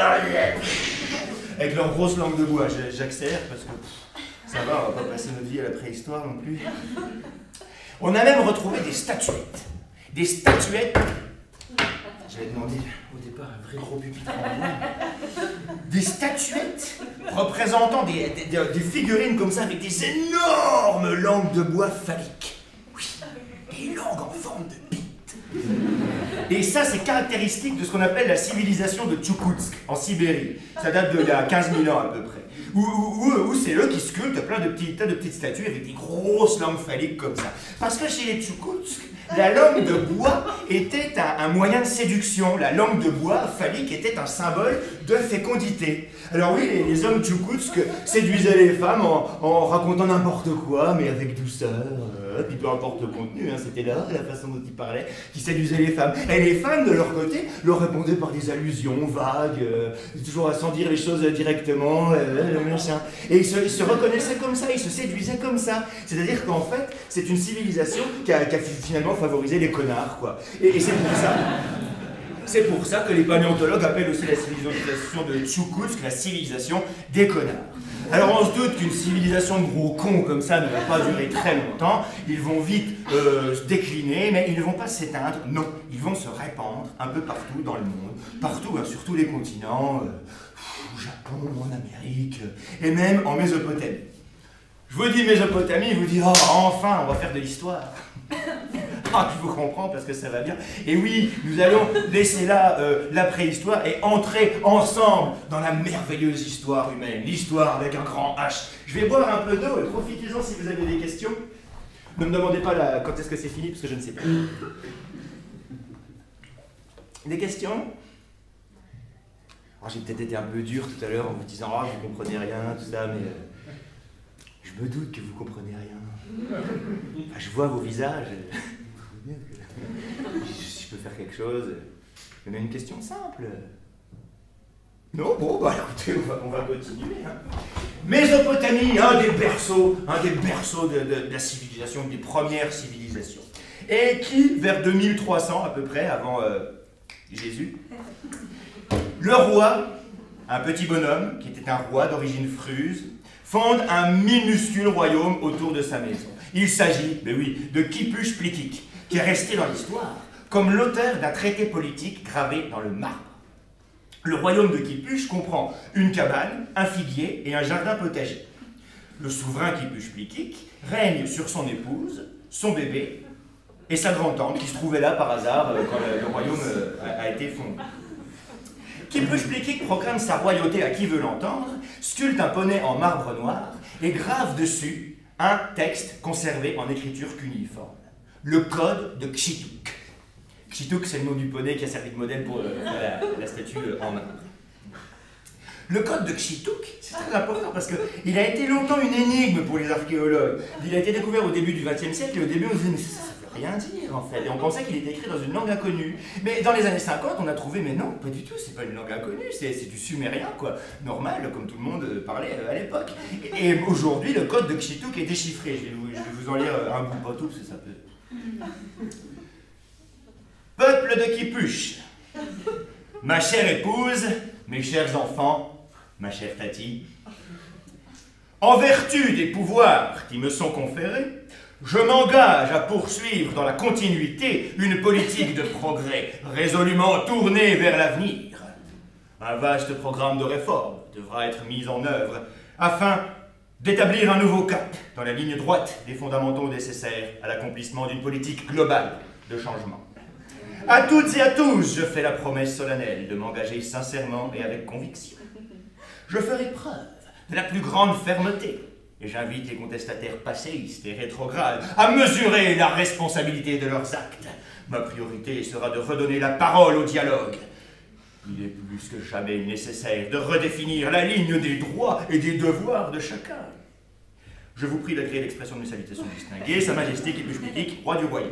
Avec leurs grosses langues de bois. J'accélère parce que ça va, on va pas passer notre vie à la préhistoire non plus. On a même retrouvé des statuettes. Des statuettes. J'avais demandé au départ un vrai gros pupitre en bois. Des statuettes représentant des figurines comme ça avec des énormes langues de bois phalliques. Oui, des langues en forme de bite. Et ça, c'est caractéristique de ce qu'on appelle la civilisation de Tchoukotsk, en Sibérie. Ça date d'il y a 15 000 ans à peu près. Où c'est eux qui sculptent plein de petites statues avec des grosses langues phalliques comme ça. Parce que chez les Tchoukotsk, la langue de bois était un moyen de séduction. La langue de bois phallique était un symbole de fécondité. Alors oui, les hommes Tchoukotsk séduisaient les femmes en racontant n'importe quoi, mais avec douceur, puis peu importe le contenu, hein, c'était là la façon dont ils parlaient, qui séduisait les femmes. Et les femmes, de leur côté, leur répondaient par des allusions vagues, toujours sans dire les choses directement, machin. Et ils se reconnaissaient comme ça, ils se séduisaient comme ça. C'est-à-dire qu'en fait, c'est une civilisation qui a finalement favorisé les connards, quoi. Et c'est pour ça... C'est pour ça que les paléontologues appellent aussi la civilisation de Tchoukotsk la civilisation des connards. Alors on se doute qu'une civilisation de gros cons comme ça ne va pas durer très longtemps, ils vont vite se décliner, mais ils ne vont pas s'éteindre, non, ils vont se répandre un peu partout dans le monde, partout, hein, sur tous les continents, au Japon, en Amérique, et même en Mésopotamie. Je vous dis Mésopotamie, vous dites, oh enfin, on va faire de l'histoire. Ah, je vous comprends parce que ça va bien. Et oui, nous allons laisser là la préhistoire et entrer ensemble dans la merveilleuse histoire humaine. L'histoire avec un grand H. Je vais boire un peu d'eau et profitez-en si vous avez des questions. Ne me demandez pas quand est-ce que c'est fini parce que je ne sais pas. Des questions? J'ai peut-être été un peu dur tout à l'heure en vous disant « Ah, vous comprenez rien, tout ça, mais... Je me doute que vous comprenez rien. Enfin, je vois vos visages. Si je peux faire quelque chose. Mais une question simple. Non, bon, bah écoutez, on va continuer. Hein. Mésopotamie, un des berceaux de la civilisation, des premières civilisations. Et qui, vers 2300 à peu près, avant Jésus, le roi, un petit bonhomme, qui était un roi d'origine fruse, fonde un minuscule royaume autour de sa maison. Il s'agit, mais oui, de Kipush Pliquik, qui est resté dans l'histoire comme l'auteur d'un traité politique gravé dans le marbre. Le royaume de Kipush comprend une cabane, un figuier et un jardin potager. Le souverain Kipush Pliquik règne sur son épouse, son bébé et sa grand-tante qui se trouvait là par hasard quand le royaume a été fondé. Kipush Pliquik proclame sa royauté à qui veut l'entendre, sculpte un poney en marbre noir et grave dessus un texte conservé en écriture cuniforme. Le code de Kshituk. Kshituk, c'est le nom du poney qui a servi de modèle pour la statue en marbre. Le code de Kshituk, c'est très important parce qu'il a été longtemps une énigme pour les archéologues. Il a été découvert au début du XXe siècle et au début on se disait mais ça ne veut rien dire en fait. Et on pensait qu'il était écrit dans une langue inconnue. Mais dans les années 50, on a trouvé mais non, pas du tout, c'est pas une langue inconnue, c'est du sumérien quoi. Normal, comme tout le monde parlait à l'époque. Et aujourd'hui, le code de Kshituk est déchiffré. Je vais vous en lire un bout, pas tout, parce que ça peut... Peuple de Kipush, ma chère épouse, mes chers enfants, ma chère Tati, en vertu des pouvoirs qui me sont conférés, je m'engage à poursuivre dans la continuité une politique de progrès résolument tournée vers l'avenir. Un vaste programme de réforme devra être mis en œuvre afin d'établir un nouveau cap dans la ligne droite des fondamentaux nécessaires à l'accomplissement d'une politique globale de changement. À toutes et à tous, je fais la promesse solennelle de m'engager sincèrement et avec conviction. Je ferai preuve de la plus grande fermeté et j'invite les contestataires passéistes et rétrogrades à mesurer la responsabilité de leurs actes. Ma priorité sera de redonner la parole au dialogue. Il est plus que jamais nécessaire de redéfinir la ligne des droits et des devoirs de chacun. Je vous prie d'agréer l'expression de mes salutations distinguées, Sa Majesté Kipush Pliquik, roi du royaume.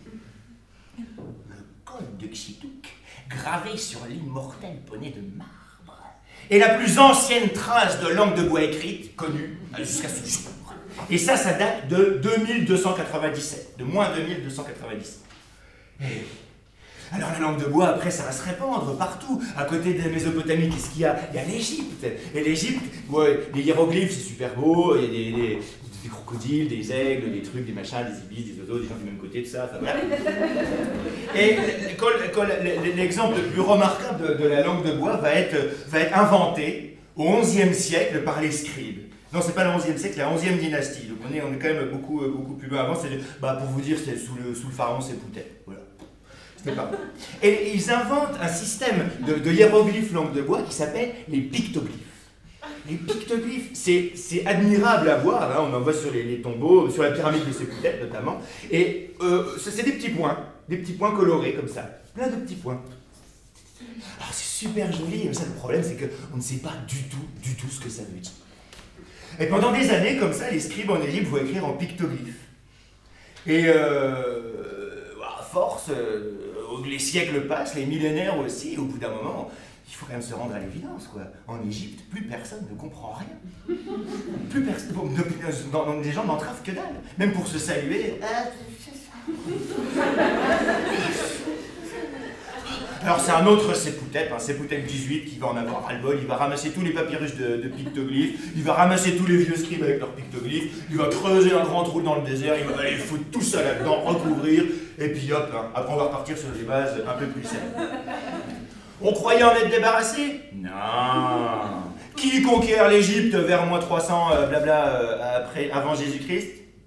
De Kshituk, gravé sur l'immortel poney de marbre, est la plus ancienne trace de langue de bois écrite connue jusqu'à ce jour. Et ça date de 2297, de moins 2297. Et alors la langue de bois, après, ça va se répandre partout. À côté de la Mésopotamie, qu'est-ce qu'il y a? Il y a l'Égypte. Et l'Égypte, ouais, les hiéroglyphes, c'est super beau, il y a des crocodiles, des aigles, des trucs, des machins, des ibis, des oiseaux, des gens du même côté, tout ça, enfin voilà. Et l'exemple le plus remarquable de la langue de bois va être inventé au XIe siècle par les scribes. Non, c'est pas le XIe siècle, la 11e dynastie. Donc on est quand même beaucoup plus loin. Avant, pour vous dire, c'était sous le pharaon Sépoutet. Voilà. C'était pas bon. Et ils inventent un système de hiéroglyphes langue de bois qui s'appelle les pictoglyphes. Les pictoglyphes, c'est admirable à voir, hein, on en voit sur les tombeaux, sur la pyramide de Sépoutet notamment, et c'est des petits points colorés comme ça, plein de petits points. Alors c'est super joli, mais ça le problème c'est qu'on ne sait pas du tout ce que ça veut dire. Et pendant des années comme ça, les scribes en Égypte vont écrire en pictoglyphes. Et à force, les siècles passent, les millénaires aussi, et au bout d'un moment, il faut quand même se rendre à l'évidence, quoi. En Égypte, plus personne ne comprend rien. Plus personne. Les gens n'entravent que dalle. Même pour se saluer. Alors c'est un autre Sépoutet, Sépoutet 18, qui va en avoir ras-le-bol. Il va ramasser tous les papyrus de pictoglyphes. Il va ramasser tous les vieux scribes avec leurs pictoglyphes. Il va creuser un grand trou dans le désert. Il va aller foutre tout ça là-dedans, recouvrir. Et puis hop, hein, après on va repartir sur des bases un peu plus saines. On croyait en être débarrassé? Non. Qui conquiert l'Égypte vers moins 300, avant Jésus-Christ?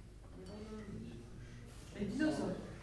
Les dinosaures.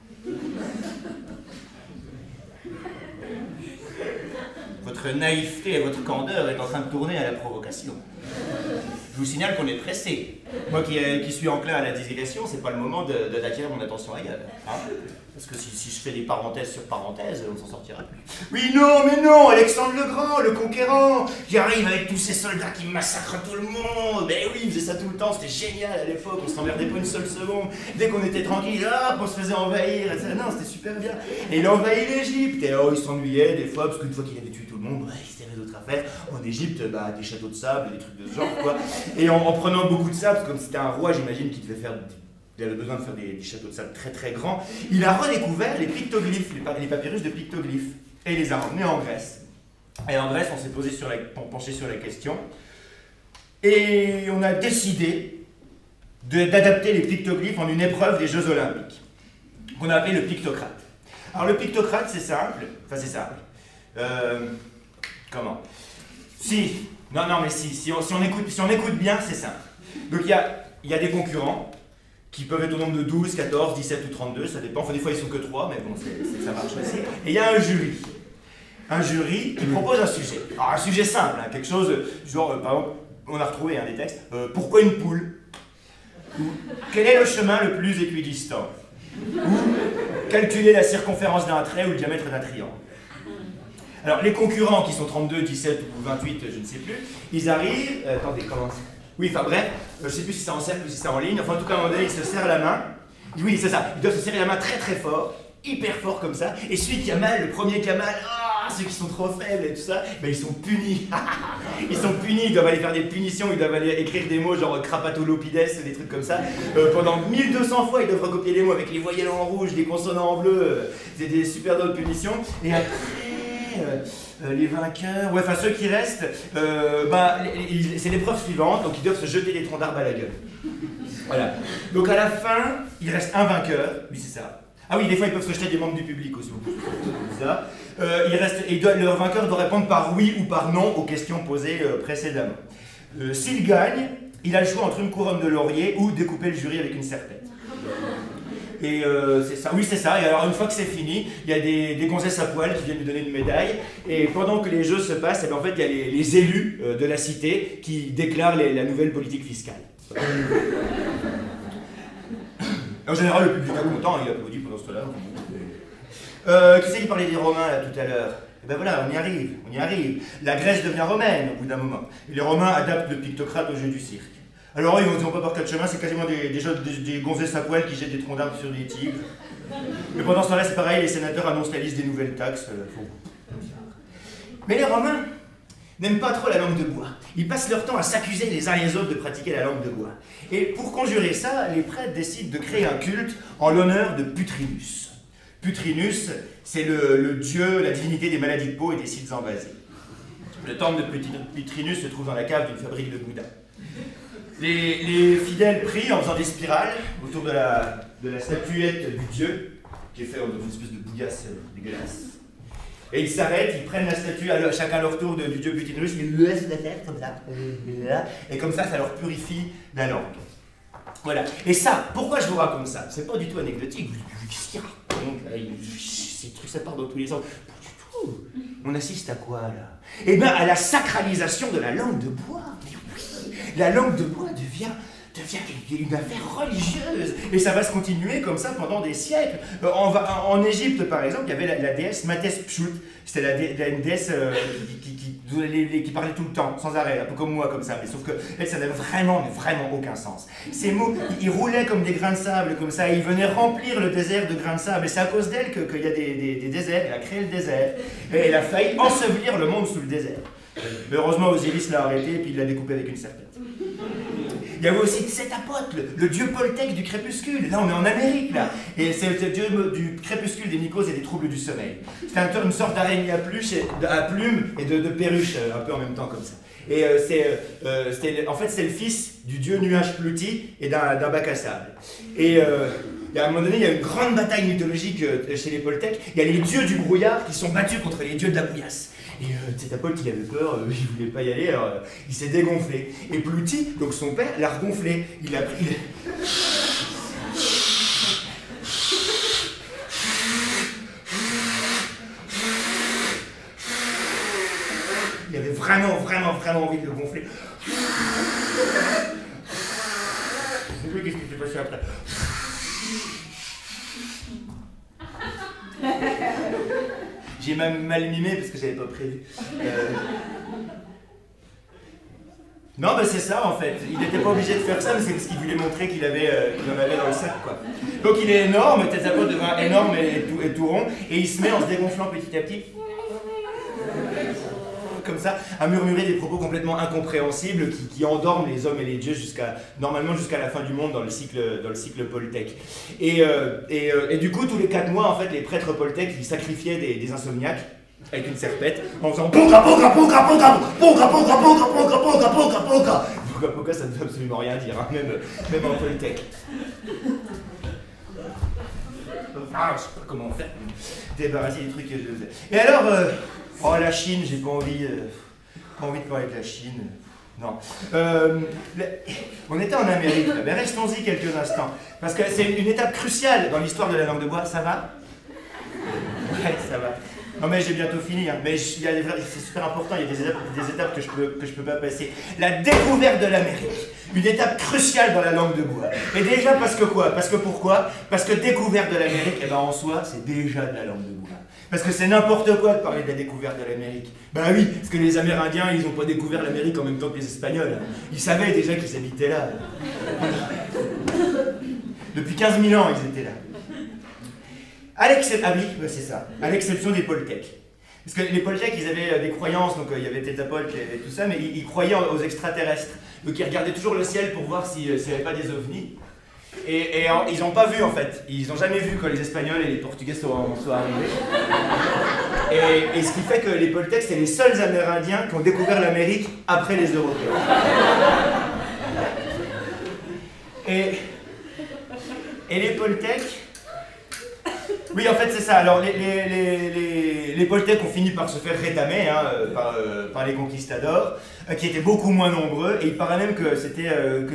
Votre naïveté et votre candeur est en train de tourner à la provocation. Je vous signale qu'on est pressé. Moi qui suis enclin à la digression, c'est pas le moment d'attirer mon attention ailleurs. Hein, parce que si je fais des parenthèses sur parenthèses, on s'en sortira plus. Oui, non, mais non, Alexandre le Grand, le conquérant, qui arrive avec tous ses soldats qui massacrent tout le monde. Mais oui, il faisait ça tout le temps, c'était génial à l'époque, on s'emmerdait pas une seule seconde. Dès qu'on était tranquille, hop, on se faisait envahir, etc. Non, c'était super bien. Et il a envahi l'Égypte, et alors il s'ennuyait des fois, parce qu'une fois qu'il avait tué tout le monde, ouais, il avait d'autres affaires. En Égypte, bah, des châteaux de sable, des trucs de ce genre, quoi. Et en prenant beaucoup de sable, parce que comme c'était un roi, j'imagine qu'il devait faire... Il avait besoin de faire des châteaux de sable très très grands. Il a redécouvert les pictoglyphes, les papyrus de pictoglyphes, et il les a ramenés en Grèce. Et en Grèce, on s'est penché sur la question, et on a décidé d'adapter les pictoglyphes en une épreuve des Jeux Olympiques, qu'on a appelé le pictocrate. Alors le pictocrate, c'est simple, enfin c'est simple. Comment? Si on écoute bien, c'est simple. Donc il y a des concurrents, qui peuvent être au nombre de 12, 14, 17 ou 32, ça dépend. Enfin, des fois, ils sont que 3, mais bon, ça marche aussi. Et il y a un jury. Un jury qui propose un sujet. Alors, un sujet simple, hein, quelque chose, genre, par exemple, on a retrouvé des textes. Pourquoi une poule? Ou quel est le chemin le plus équidistant? Ou calculer la circonférence d'un trait ou le diamètre d'un triangle. Alors, les concurrents, qui sont 32, 17 ou 28, je ne sais plus, ils arrivent... attendez, comment ça? Oui, enfin bref, je ne sais plus si c'est en cercle ou si c'est en ligne, enfin en tout cas à un moment donné, ils se serrent la main. Oui, c'est ça, ils doivent se serrer la main très très fort, hyper fort comme ça, et celui qui a mal, le premier qui a mal, ceux qui sont trop faibles et tout ça, ben ils sont punis. Ils sont punis, ils doivent aller faire des punitions, ils doivent aller écrire des mots genre crapatolopides, des trucs comme ça. Pendant 1200 fois, ils doivent recopier les mots avec les voyelles en rouge, des consonants en bleu, c'est des super drôles punitions. Et après... les vainqueurs, ouais, enfin ceux qui restent, c'est l'épreuve suivante, donc ils doivent se jeter des troncs d'arbre à la gueule. Voilà. Donc à la fin, il reste un vainqueur, oui c'est ça. Ah oui, des fois ils peuvent se jeter des membres du public aussi. Ça. Le vainqueur doit répondre par oui ou par non aux questions posées précédemment. S'il gagne, il a le choix entre une couronne de laurier ou découper le jury avec une serpette. Et c'est ça, oui c'est ça, et alors une fois que c'est fini, il y a des gonzesses à poil qui viennent lui donner une médaille, et pendant que les jeux se passent, en fait il y a les élus de la cité qui déclarent la nouvelle politique fiscale. En général le public est content, il applaudit pendant ce temps-là. Qui c'est qui parlait des Romains là tout à l'heure? Et ben voilà, on y arrive. La Grèce devient romaine au bout d'un moment, et les Romains adaptent le pictocrate au jeu du cirque. Alors ils vont pas par quatre chemins, c'est quasiment des gonzesses à poil qui jettent des troncs d'arbres sur des tigres. Mais pendant ce temps-là, c'est pareil, les sénateurs annoncent la liste des nouvelles taxes. Mais les Romains n'aiment pas trop la langue de bois. Ils passent leur temps à s'accuser les uns les autres de pratiquer la langue de bois. Et pour conjurer ça, les prêtres décident de créer un culte en l'honneur de Putrinus. Putrinus, c'est le dieu, la divinité des maladies de peau et des sites invasés. Le temple de Putrinus se trouve dans la cave d'une fabrique de Bouddha. Les fidèles prient en faisant des spirales autour de la statuette du dieu, qui est faite dans une espèce de bouillasse dégueulasse. Et ils s'arrêtent, ils prennent la statue à chacun leur tour du dieu Putrinus, ils le laissent la tête comme ça, et comme ça leur purifie la langue. Voilà. Et ça, pourquoi je vous raconte ça? C'est pas du tout anecdotique. Qu'est-ce qu'il raconte là? Ces trucs, ça part dans tous les sens. Pas du tout. On assiste à quoi là? Eh bien, à la sacralisation de la langue de bois. La langue de bois devient une affaire religieuse. Et ça va se continuer comme ça pendant des siècles. En Égypte, par exemple, il y avait la déesse Matespchut. C'était une déesse qui parlait tout le temps, sans arrêt, un peu comme moi, comme ça. Mais sauf que elle, ça n'avait vraiment aucun sens. Ces mots, ils roulaient comme des grains de sable, comme ça. Ils venaient remplir le désert de grains de sable. Et c'est à cause d'elle qu'il y a des déserts. Elle a créé le désert. Et elle a failli ensevelir le monde sous le désert. Mais heureusement, Osiris l'a arrêté et puis il l'a découpé avec une serpette. Il y avait aussi Tsétapote, le dieu Poltèque du crépuscule. Là, on est en Amérique, là. Et c'est le dieu du crépuscule, des mycoses et des troubles du sommeil. C'était une sorte d'araignée à plumes et de perruche, un peu en même temps, comme ça. Et en fait, c'est le fils du dieu nuage Pluti et d'un bac à sable. Et à un moment donné, il y a une grande bataille mythologique chez les Poltèques. Il y a les dieux du brouillard qui sont battus contre les dieux de la bouillasse. Et Tsétapote, il avait peur, il voulait pas y aller, alors il s'est dégonflé. Et Pluti, donc son père, l'a regonflé. Il a pris... Il avait vraiment envie de le gonfler. Je sais plus qu'est-ce qui s'est passé après. J'ai même mal mimé parce que j'avais pas prévu. Non, bah c'est ça en fait. Il n'était pas obligé de faire ça, mais c'est parce qu'il voulait montrer qu'il en avait dans le sac, quoi. Donc il est énorme, Tetzapote devient énorme et tout rond, et il se met en se dégonflant petit à petit, comme ça, à murmurer des propos complètement incompréhensibles qui endorment les hommes et les dieux normalement jusqu'à la fin du monde dans le cycle Poltèque. Et du coup, tous les 4 mois, en fait, les prêtres Poltèques, ils sacrifiaient des insomniaques avec une serpette en faisant poka poka poka poka poka poka poka poka poka poka poka. Poka poka, ça ne veut absolument rien dire, hein, même en Poltèque. Ah, je sais pas comment faire pour débarrasser des trucs que je faisais. Et alors, oh la Chine, j'ai pas envie de parler de la Chine. Non. On était en Amérique, là. Mais restons-y quelques instants. Parce que c'est une étape cruciale dans l'histoire de la langue de bois. Ça va? Ouais, ça va. Non mais j'ai bientôt fini, hein. Mais c'est super important, il y a des étapes que je peux pas passer. La découverte de l'Amérique, une étape cruciale dans la langue de bois. Et déjà parce que quoi? Parce que pourquoi? Parce que découverte de l'Amérique, eh ben en soi, c'est déjà de la langue de bois. Parce que c'est n'importe quoi de parler de la découverte de l'Amérique. Bah oui, parce que les Amérindiens, ils n'ont pas découvert l'Amérique en même temps que les Espagnols. Ils savaient déjà qu'ils habitaient là. Depuis 15 000 ans, ils étaient là. Ah oui, c'est ça, à l'exception des Poltèques. Parce que les Poltèques, ils avaient des croyances, donc il y avait Tetzapote et tout ça, mais ils croyaient aux extraterrestres. Donc ils regardaient toujours le ciel pour voir s'il n'y avait pas des ovnis. Et ils n'ont pas vu en fait, ils n'ont jamais vu quand les Espagnols et les Portugais sont arrivés. Et ce qui fait que les Poltèques, c'est les seuls Amérindiens qui ont découvert l'Amérique après les Européens. Et les Poltèques... Oui, en fait, c'est ça. Alors, les Poltèques ont fini par se faire rétamer par les conquistadors, qui étaient beaucoup moins nombreux, et il paraît même que c'était...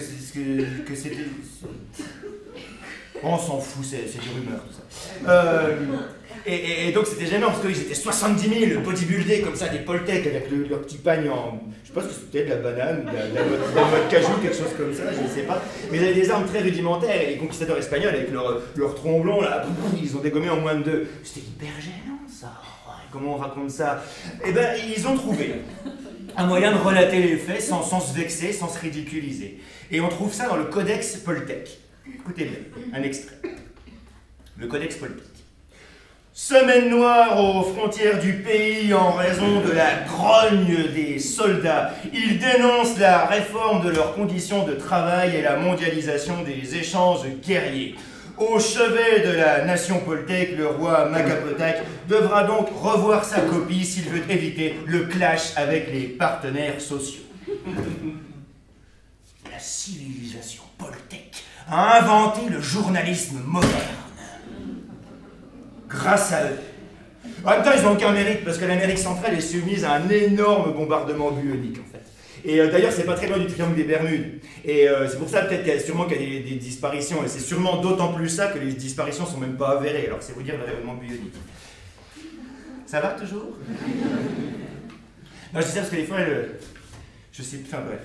Bon, on s'en fout, c'est des rumeurs, tout ça. Et donc, c'était gênant, parce qu'ils étaient 70 000 bodybuildés, comme ça, des Poltèques, avec leur petit pagne en... Je sais pas ce que c'était, de la banane, de la noix de cajou, quelque chose comme ça, je ne sais pas. Mais ils avaient des armes très rudimentaires, et les conquistadors espagnols, avec leur tromblon, là, ils ont dégommé en moins de 2. C'était hyper gênant, ça. Comment on raconte ça? Eh ben, ils ont trouvé un moyen de relater les faits sans se vexer, sans se ridiculiser. Et on trouve ça dans le Codex Poltèque. Écoutez bien, un extrait. Le Codex Poltèque. Semaine noire aux frontières du pays en raison de la grogne des soldats. Ils dénoncent la réforme de leurs conditions de travail et la mondialisation des échanges guerriers. Au chevet de la nation poltèque, le roi Magapotak devra donc revoir sa copie s'il veut éviter le clash avec les partenaires sociaux. La civilisation poltèque a inventé le journalisme moderne. Grâce à eux. En même temps, ils n'ont aucun mérite, parce que l'Amérique centrale est soumise à un énorme bombardement bionique, en fait. Et d'ailleurs, c'est pas très loin du triangle des Bermudes. Et c'est pour ça, peut-être qu'il y a des disparitions, et c'est sûrement d'autant plus ça que les disparitions sont même pas avérées, alors c'est vous dire le rayonnement bionique. Ça va, toujours? Non, je dis ça parce que des fois, je sais... Enfin, bref.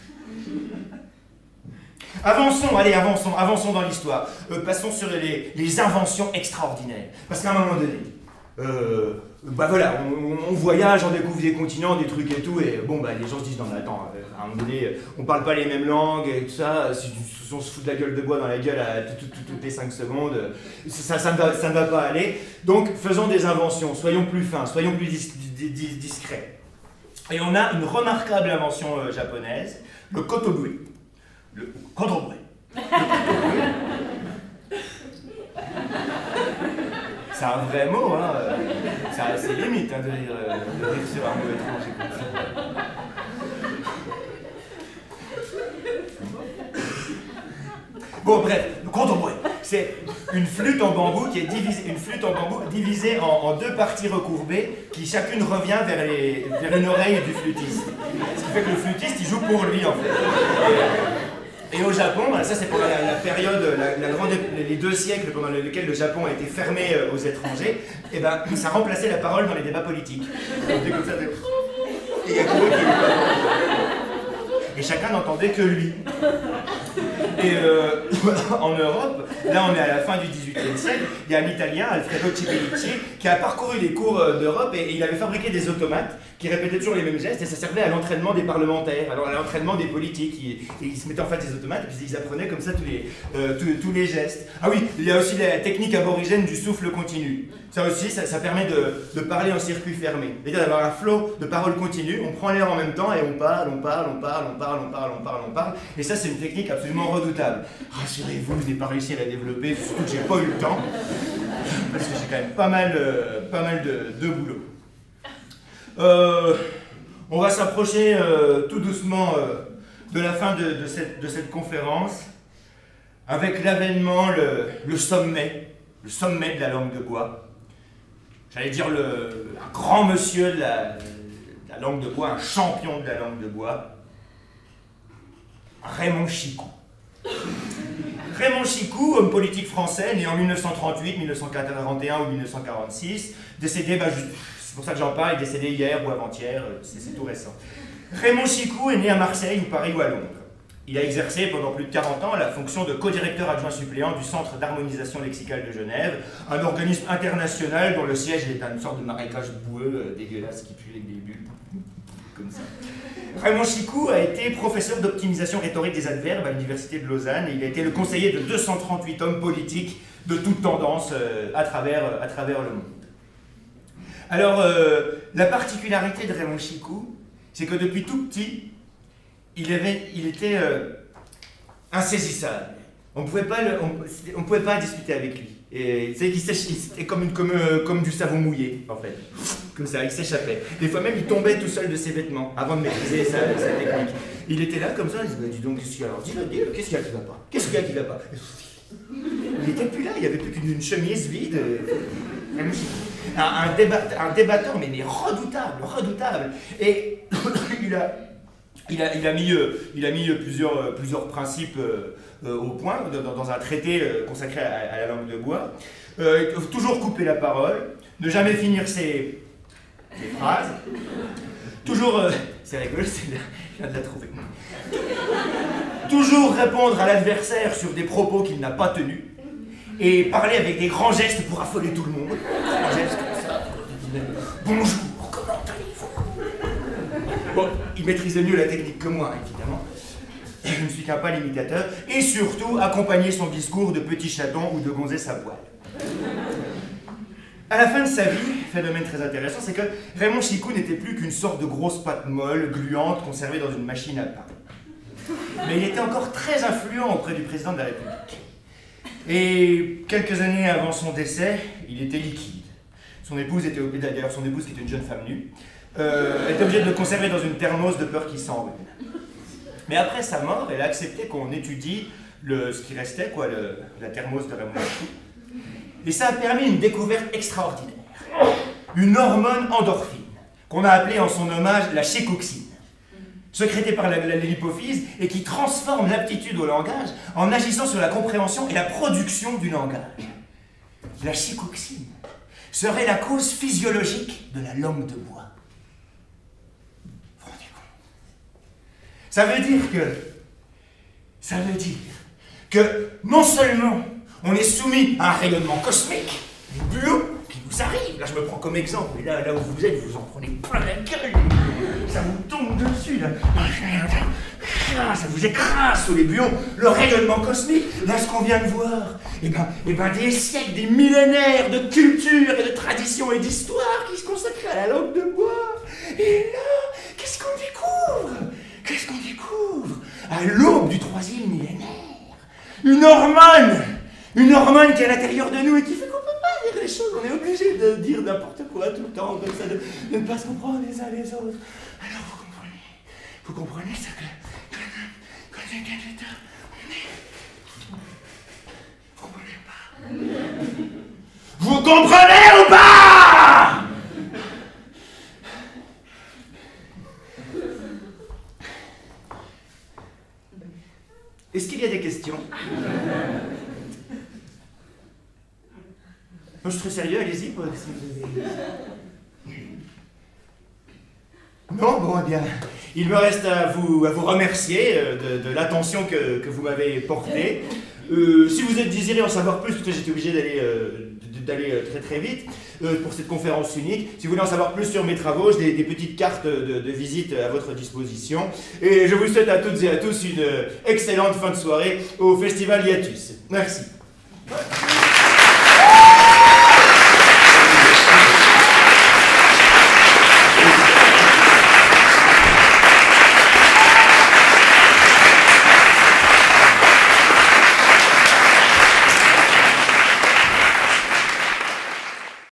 Avançons dans l'histoire. Passons sur les inventions extraordinaires. Parce qu'à un moment donné, bah voilà, on voyage, on découvre des continents, des trucs et tout, et bon, bah les gens se disent, non mais attends, à un moment donné, on parle pas les mêmes langues et tout ça, on se fout de la gueule de bois dans la gueule toutes les 5 secondes, ça ne va pas aller. Donc, faisons des inventions, soyons plus fins, soyons plus discrets. Et on a une remarquable invention japonaise, le kotobue. Le kotobue. C'est un vrai mot, hein. C'est limite hein, de rire sur un mot étranger comme ça. Bon, bref, le kotobue, c'est une flûte en bambou qui est divisée en 2 parties recourbées qui chacune revient vers une oreille du flûtiste. Ce qui fait que le flûtiste, il joue pour lui, en fait. Et au Japon, ça c'est pendant la période, les 2 siècles pendant lesquels le Japon a été fermé aux étrangers, et ben ça remplaçait la parole dans les débats politiques. Comme ça, et chacun n'entendait que lui. Et en Europe, Là, on est à la fin du XVIIIe siècle. Il y a un Italien, Alfredo Cipellicci, qui a parcouru les cours d'Europe et il avait fabriqué des automates qui répétaient toujours les mêmes gestes et ça servait à l'entraînement des parlementaires, alors à l'entraînement des politiques. Ils se mettaient en face des automates et puis ils apprenaient comme ça tous les gestes. Ah oui, il y a aussi la technique aborigène du souffle continu. Ça aussi, ça permet de parler en circuit fermé. C'est-à-dire d'avoir un flot de paroles continues, on prend l'air en même temps et on parle. Et ça, c'est une technique absolument redoutable. Rassurez-vous, je n'ai pas réussi à la développer, surtout que j'ai pas eu le temps, parce que j'ai quand même pas mal de boulot. On va s'approcher tout doucement de la fin de cette conférence, avec l'avènement, le sommet de la langue de bois. J'allais dire un grand monsieur de la langue de bois, un champion de la langue de bois, Raymond Chicou. Raymond Chicou, homme politique français, né en 1938, 1941 ou 1946, décédé, c'est pour ça que j'en parle, il est décédé hier ou avant-hier, c'est tout récent. Raymond Chicou est né à Marseille, ou Paris ou à Londres. Il a exercé pendant plus de 40 ans la fonction de co-directeur adjoint suppléant du Centre d'harmonisation lexicale de Genève, un organisme international dont le siège est une sorte de marécage boueux dégueulasse qui pue les bulles, comme ça. Raymond Chicou a été professeur d'optimisation rhétorique des adverbes à l'université de Lausanne et il a été le conseiller de 238 hommes politiques de toutes tendances à travers le monde. Alors, la particularité de Raymond Chicou, c'est que depuis tout petit, il était insaisissable. On ne pouvait pas discuter avec lui. Et c'était comme du savon mouillé, en fait. Comme ça, il s'échappait. Des fois même, il tombait tout seul de ses vêtements, avant de maîtriser sa technique. Il était là, comme ça, il disait, dis donc, qu'est-ce qu'il y a alors? Dis-le, qu'est-ce qu'il y a qui va pas? Qu'est-ce qu'il y a qui va pas? Il n'était plus là, il n'y avait plus qu'une chemise vide. Un débatteur, mais redoutable. Et il a mis plusieurs principes au point dans un traité consacré à la langue de bois. Toujours couper la parole, ne jamais finir ses phrases, toujours, c'est rigolo, je viens de la trouver, toujours répondre à l'adversaire sur des propos qu'il n'a pas tenus, et parler avec des grands gestes pour affoler tout le monde, grands gestes comme ça, bonjour, comment allez-vous? Bon, il maîtrisait mieux la technique que moi, évidemment. Je ne suis qu'un pâle imitateur. Et surtout, accompagner son discours de petits chatons ou de gonzesse à poil. À la fin de sa vie, phénomène très intéressant, c'est que Raymond Chicou n'était plus qu'une sorte de grosse pâte molle, gluante, conservée dans une machine à pain. Mais il était encore très influent auprès du président de la République. Et quelques années avant son décès, il était liquide. Son épouse, qui était une jeune femme nue, était obligée de le conserver dans une thermos de peur qu'il s'enrhume. Mais après sa mort, elle a accepté qu'on étudie ce qui restait, la thermos de Raymond Chicou. Et ça a permis une découverte extraordinaire. Une hormone endorphine, qu'on a appelée en son hommage la chicoxine, sécrétée par l'hypophyse et qui transforme l'aptitude au langage en agissant sur la compréhension et la production du langage. La chicoxine serait la cause physiologique de la langue de bois. Vous vous rendez compte? Ça veut dire que non seulement on est soumis à un rayonnement cosmique, les bulots qui nous arrivent, là je me prends comme exemple, et là où vous êtes, vous en prenez plein la gueule, ça vous tombe dessus, là, ça vous écrase sous les bulots, le rayonnement cosmique, là ce qu'on vient de voir, et ben des siècles, des millénaires de culture et de tradition et d'histoire qui se consacrent à la langue de bois, et là, qu'est-ce qu'on découvre à l'aube du 3e millénaire? Une hormone qui est à l'intérieur de nous et qui fait qu'on ne peut pas dire les choses. On est obligé de dire n'importe quoi tout le temps, comme ça, de ne pas se comprendre les uns les autres. Alors vous comprenez ça que quand on est... Vous comprenez pas? Vous comprenez ou pas? Est-ce qu'il y a des questions? Je suis très sérieux, allez-y. Non, bon, eh bien, il me reste à vous remercier de l'attention que vous m'avez portée. Si vous êtes désiré en savoir plus, parce que j'étais obligé d'aller très très vite pour cette conférence unique, si vous voulez en savoir plus sur mes travaux, j'ai des petites cartes de visite à votre disposition. Et je vous souhaite à toutes et à tous une excellente fin de soirée au Festival Hiatus. Merci.